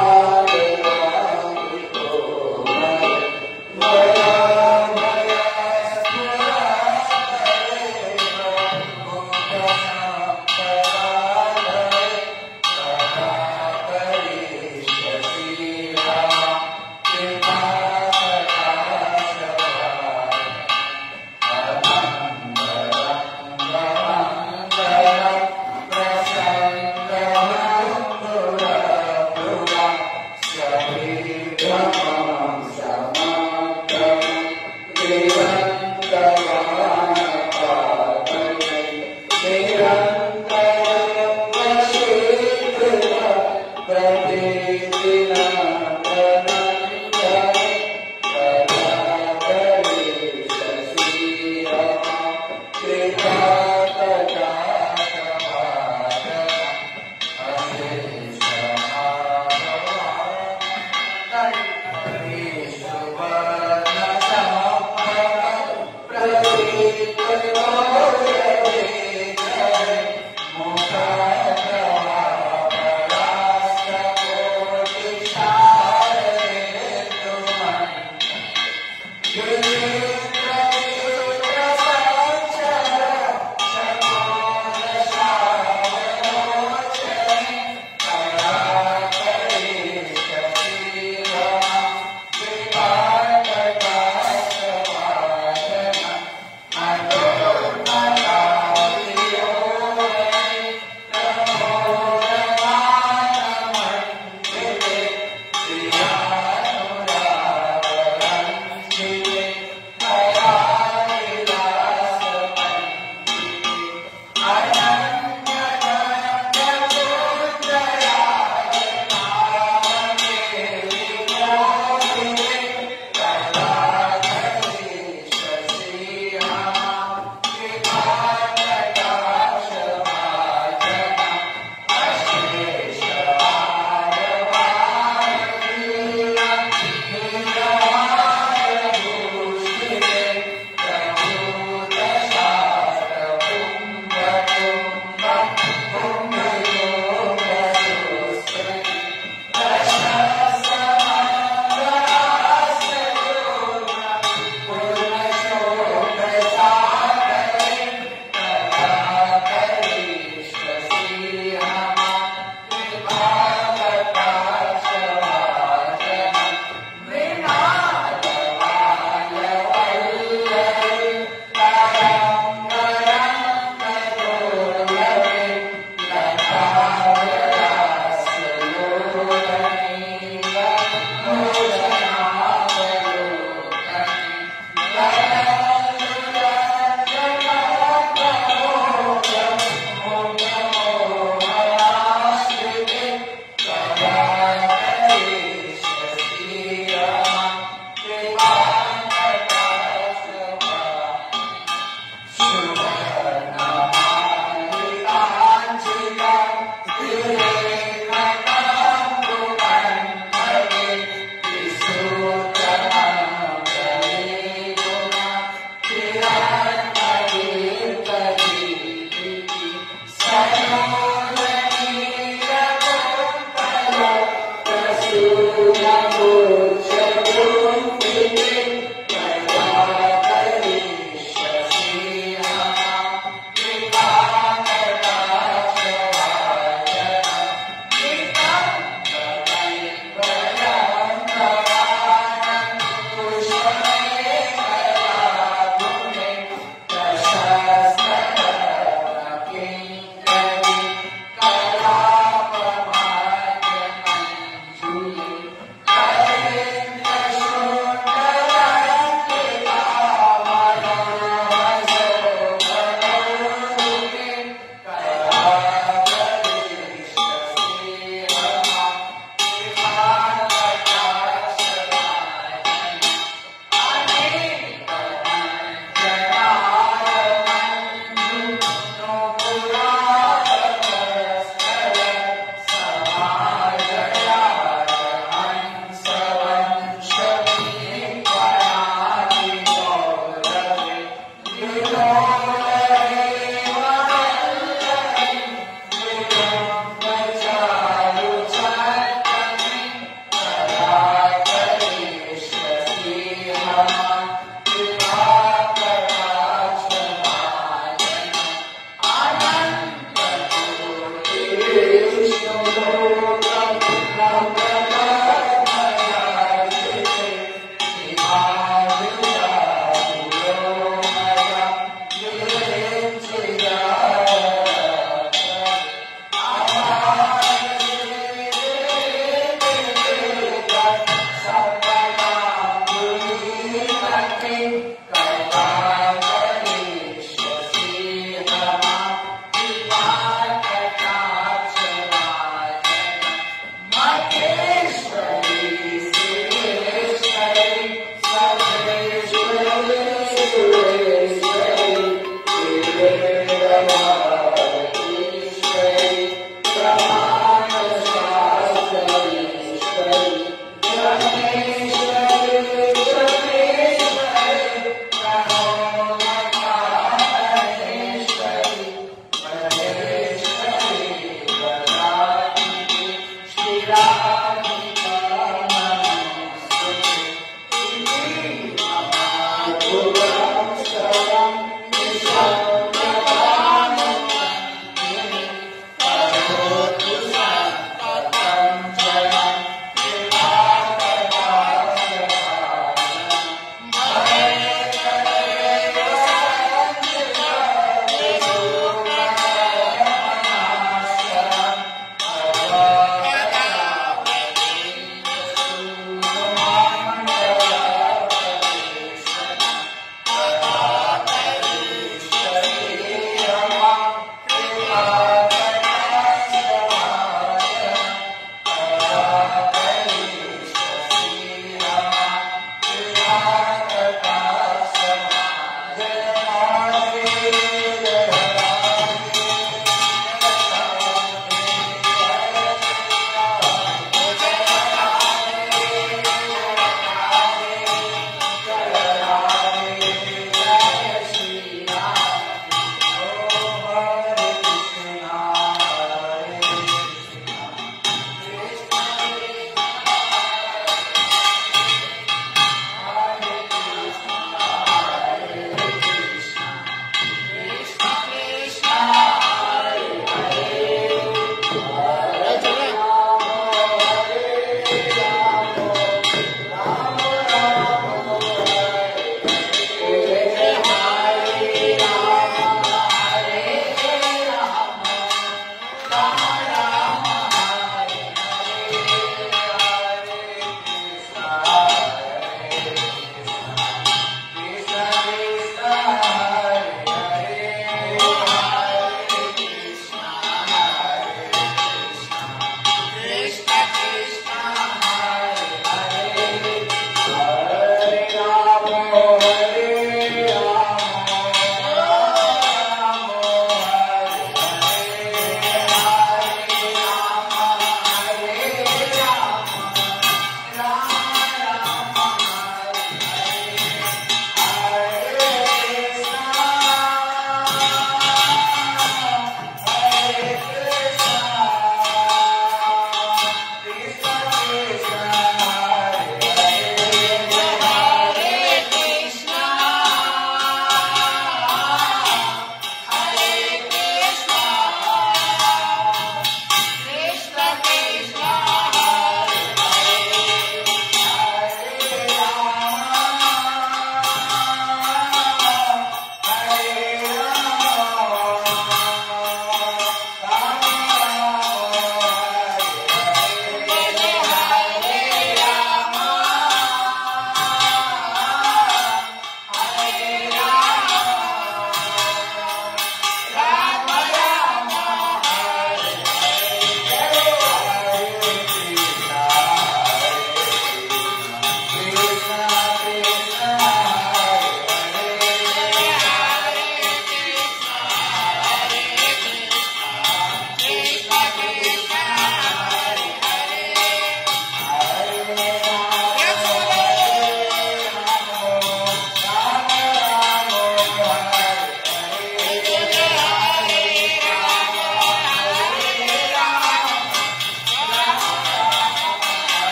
Hare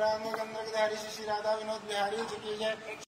Ram गंधर्वधारी Shri Radha Vinod Bihari ji की जय।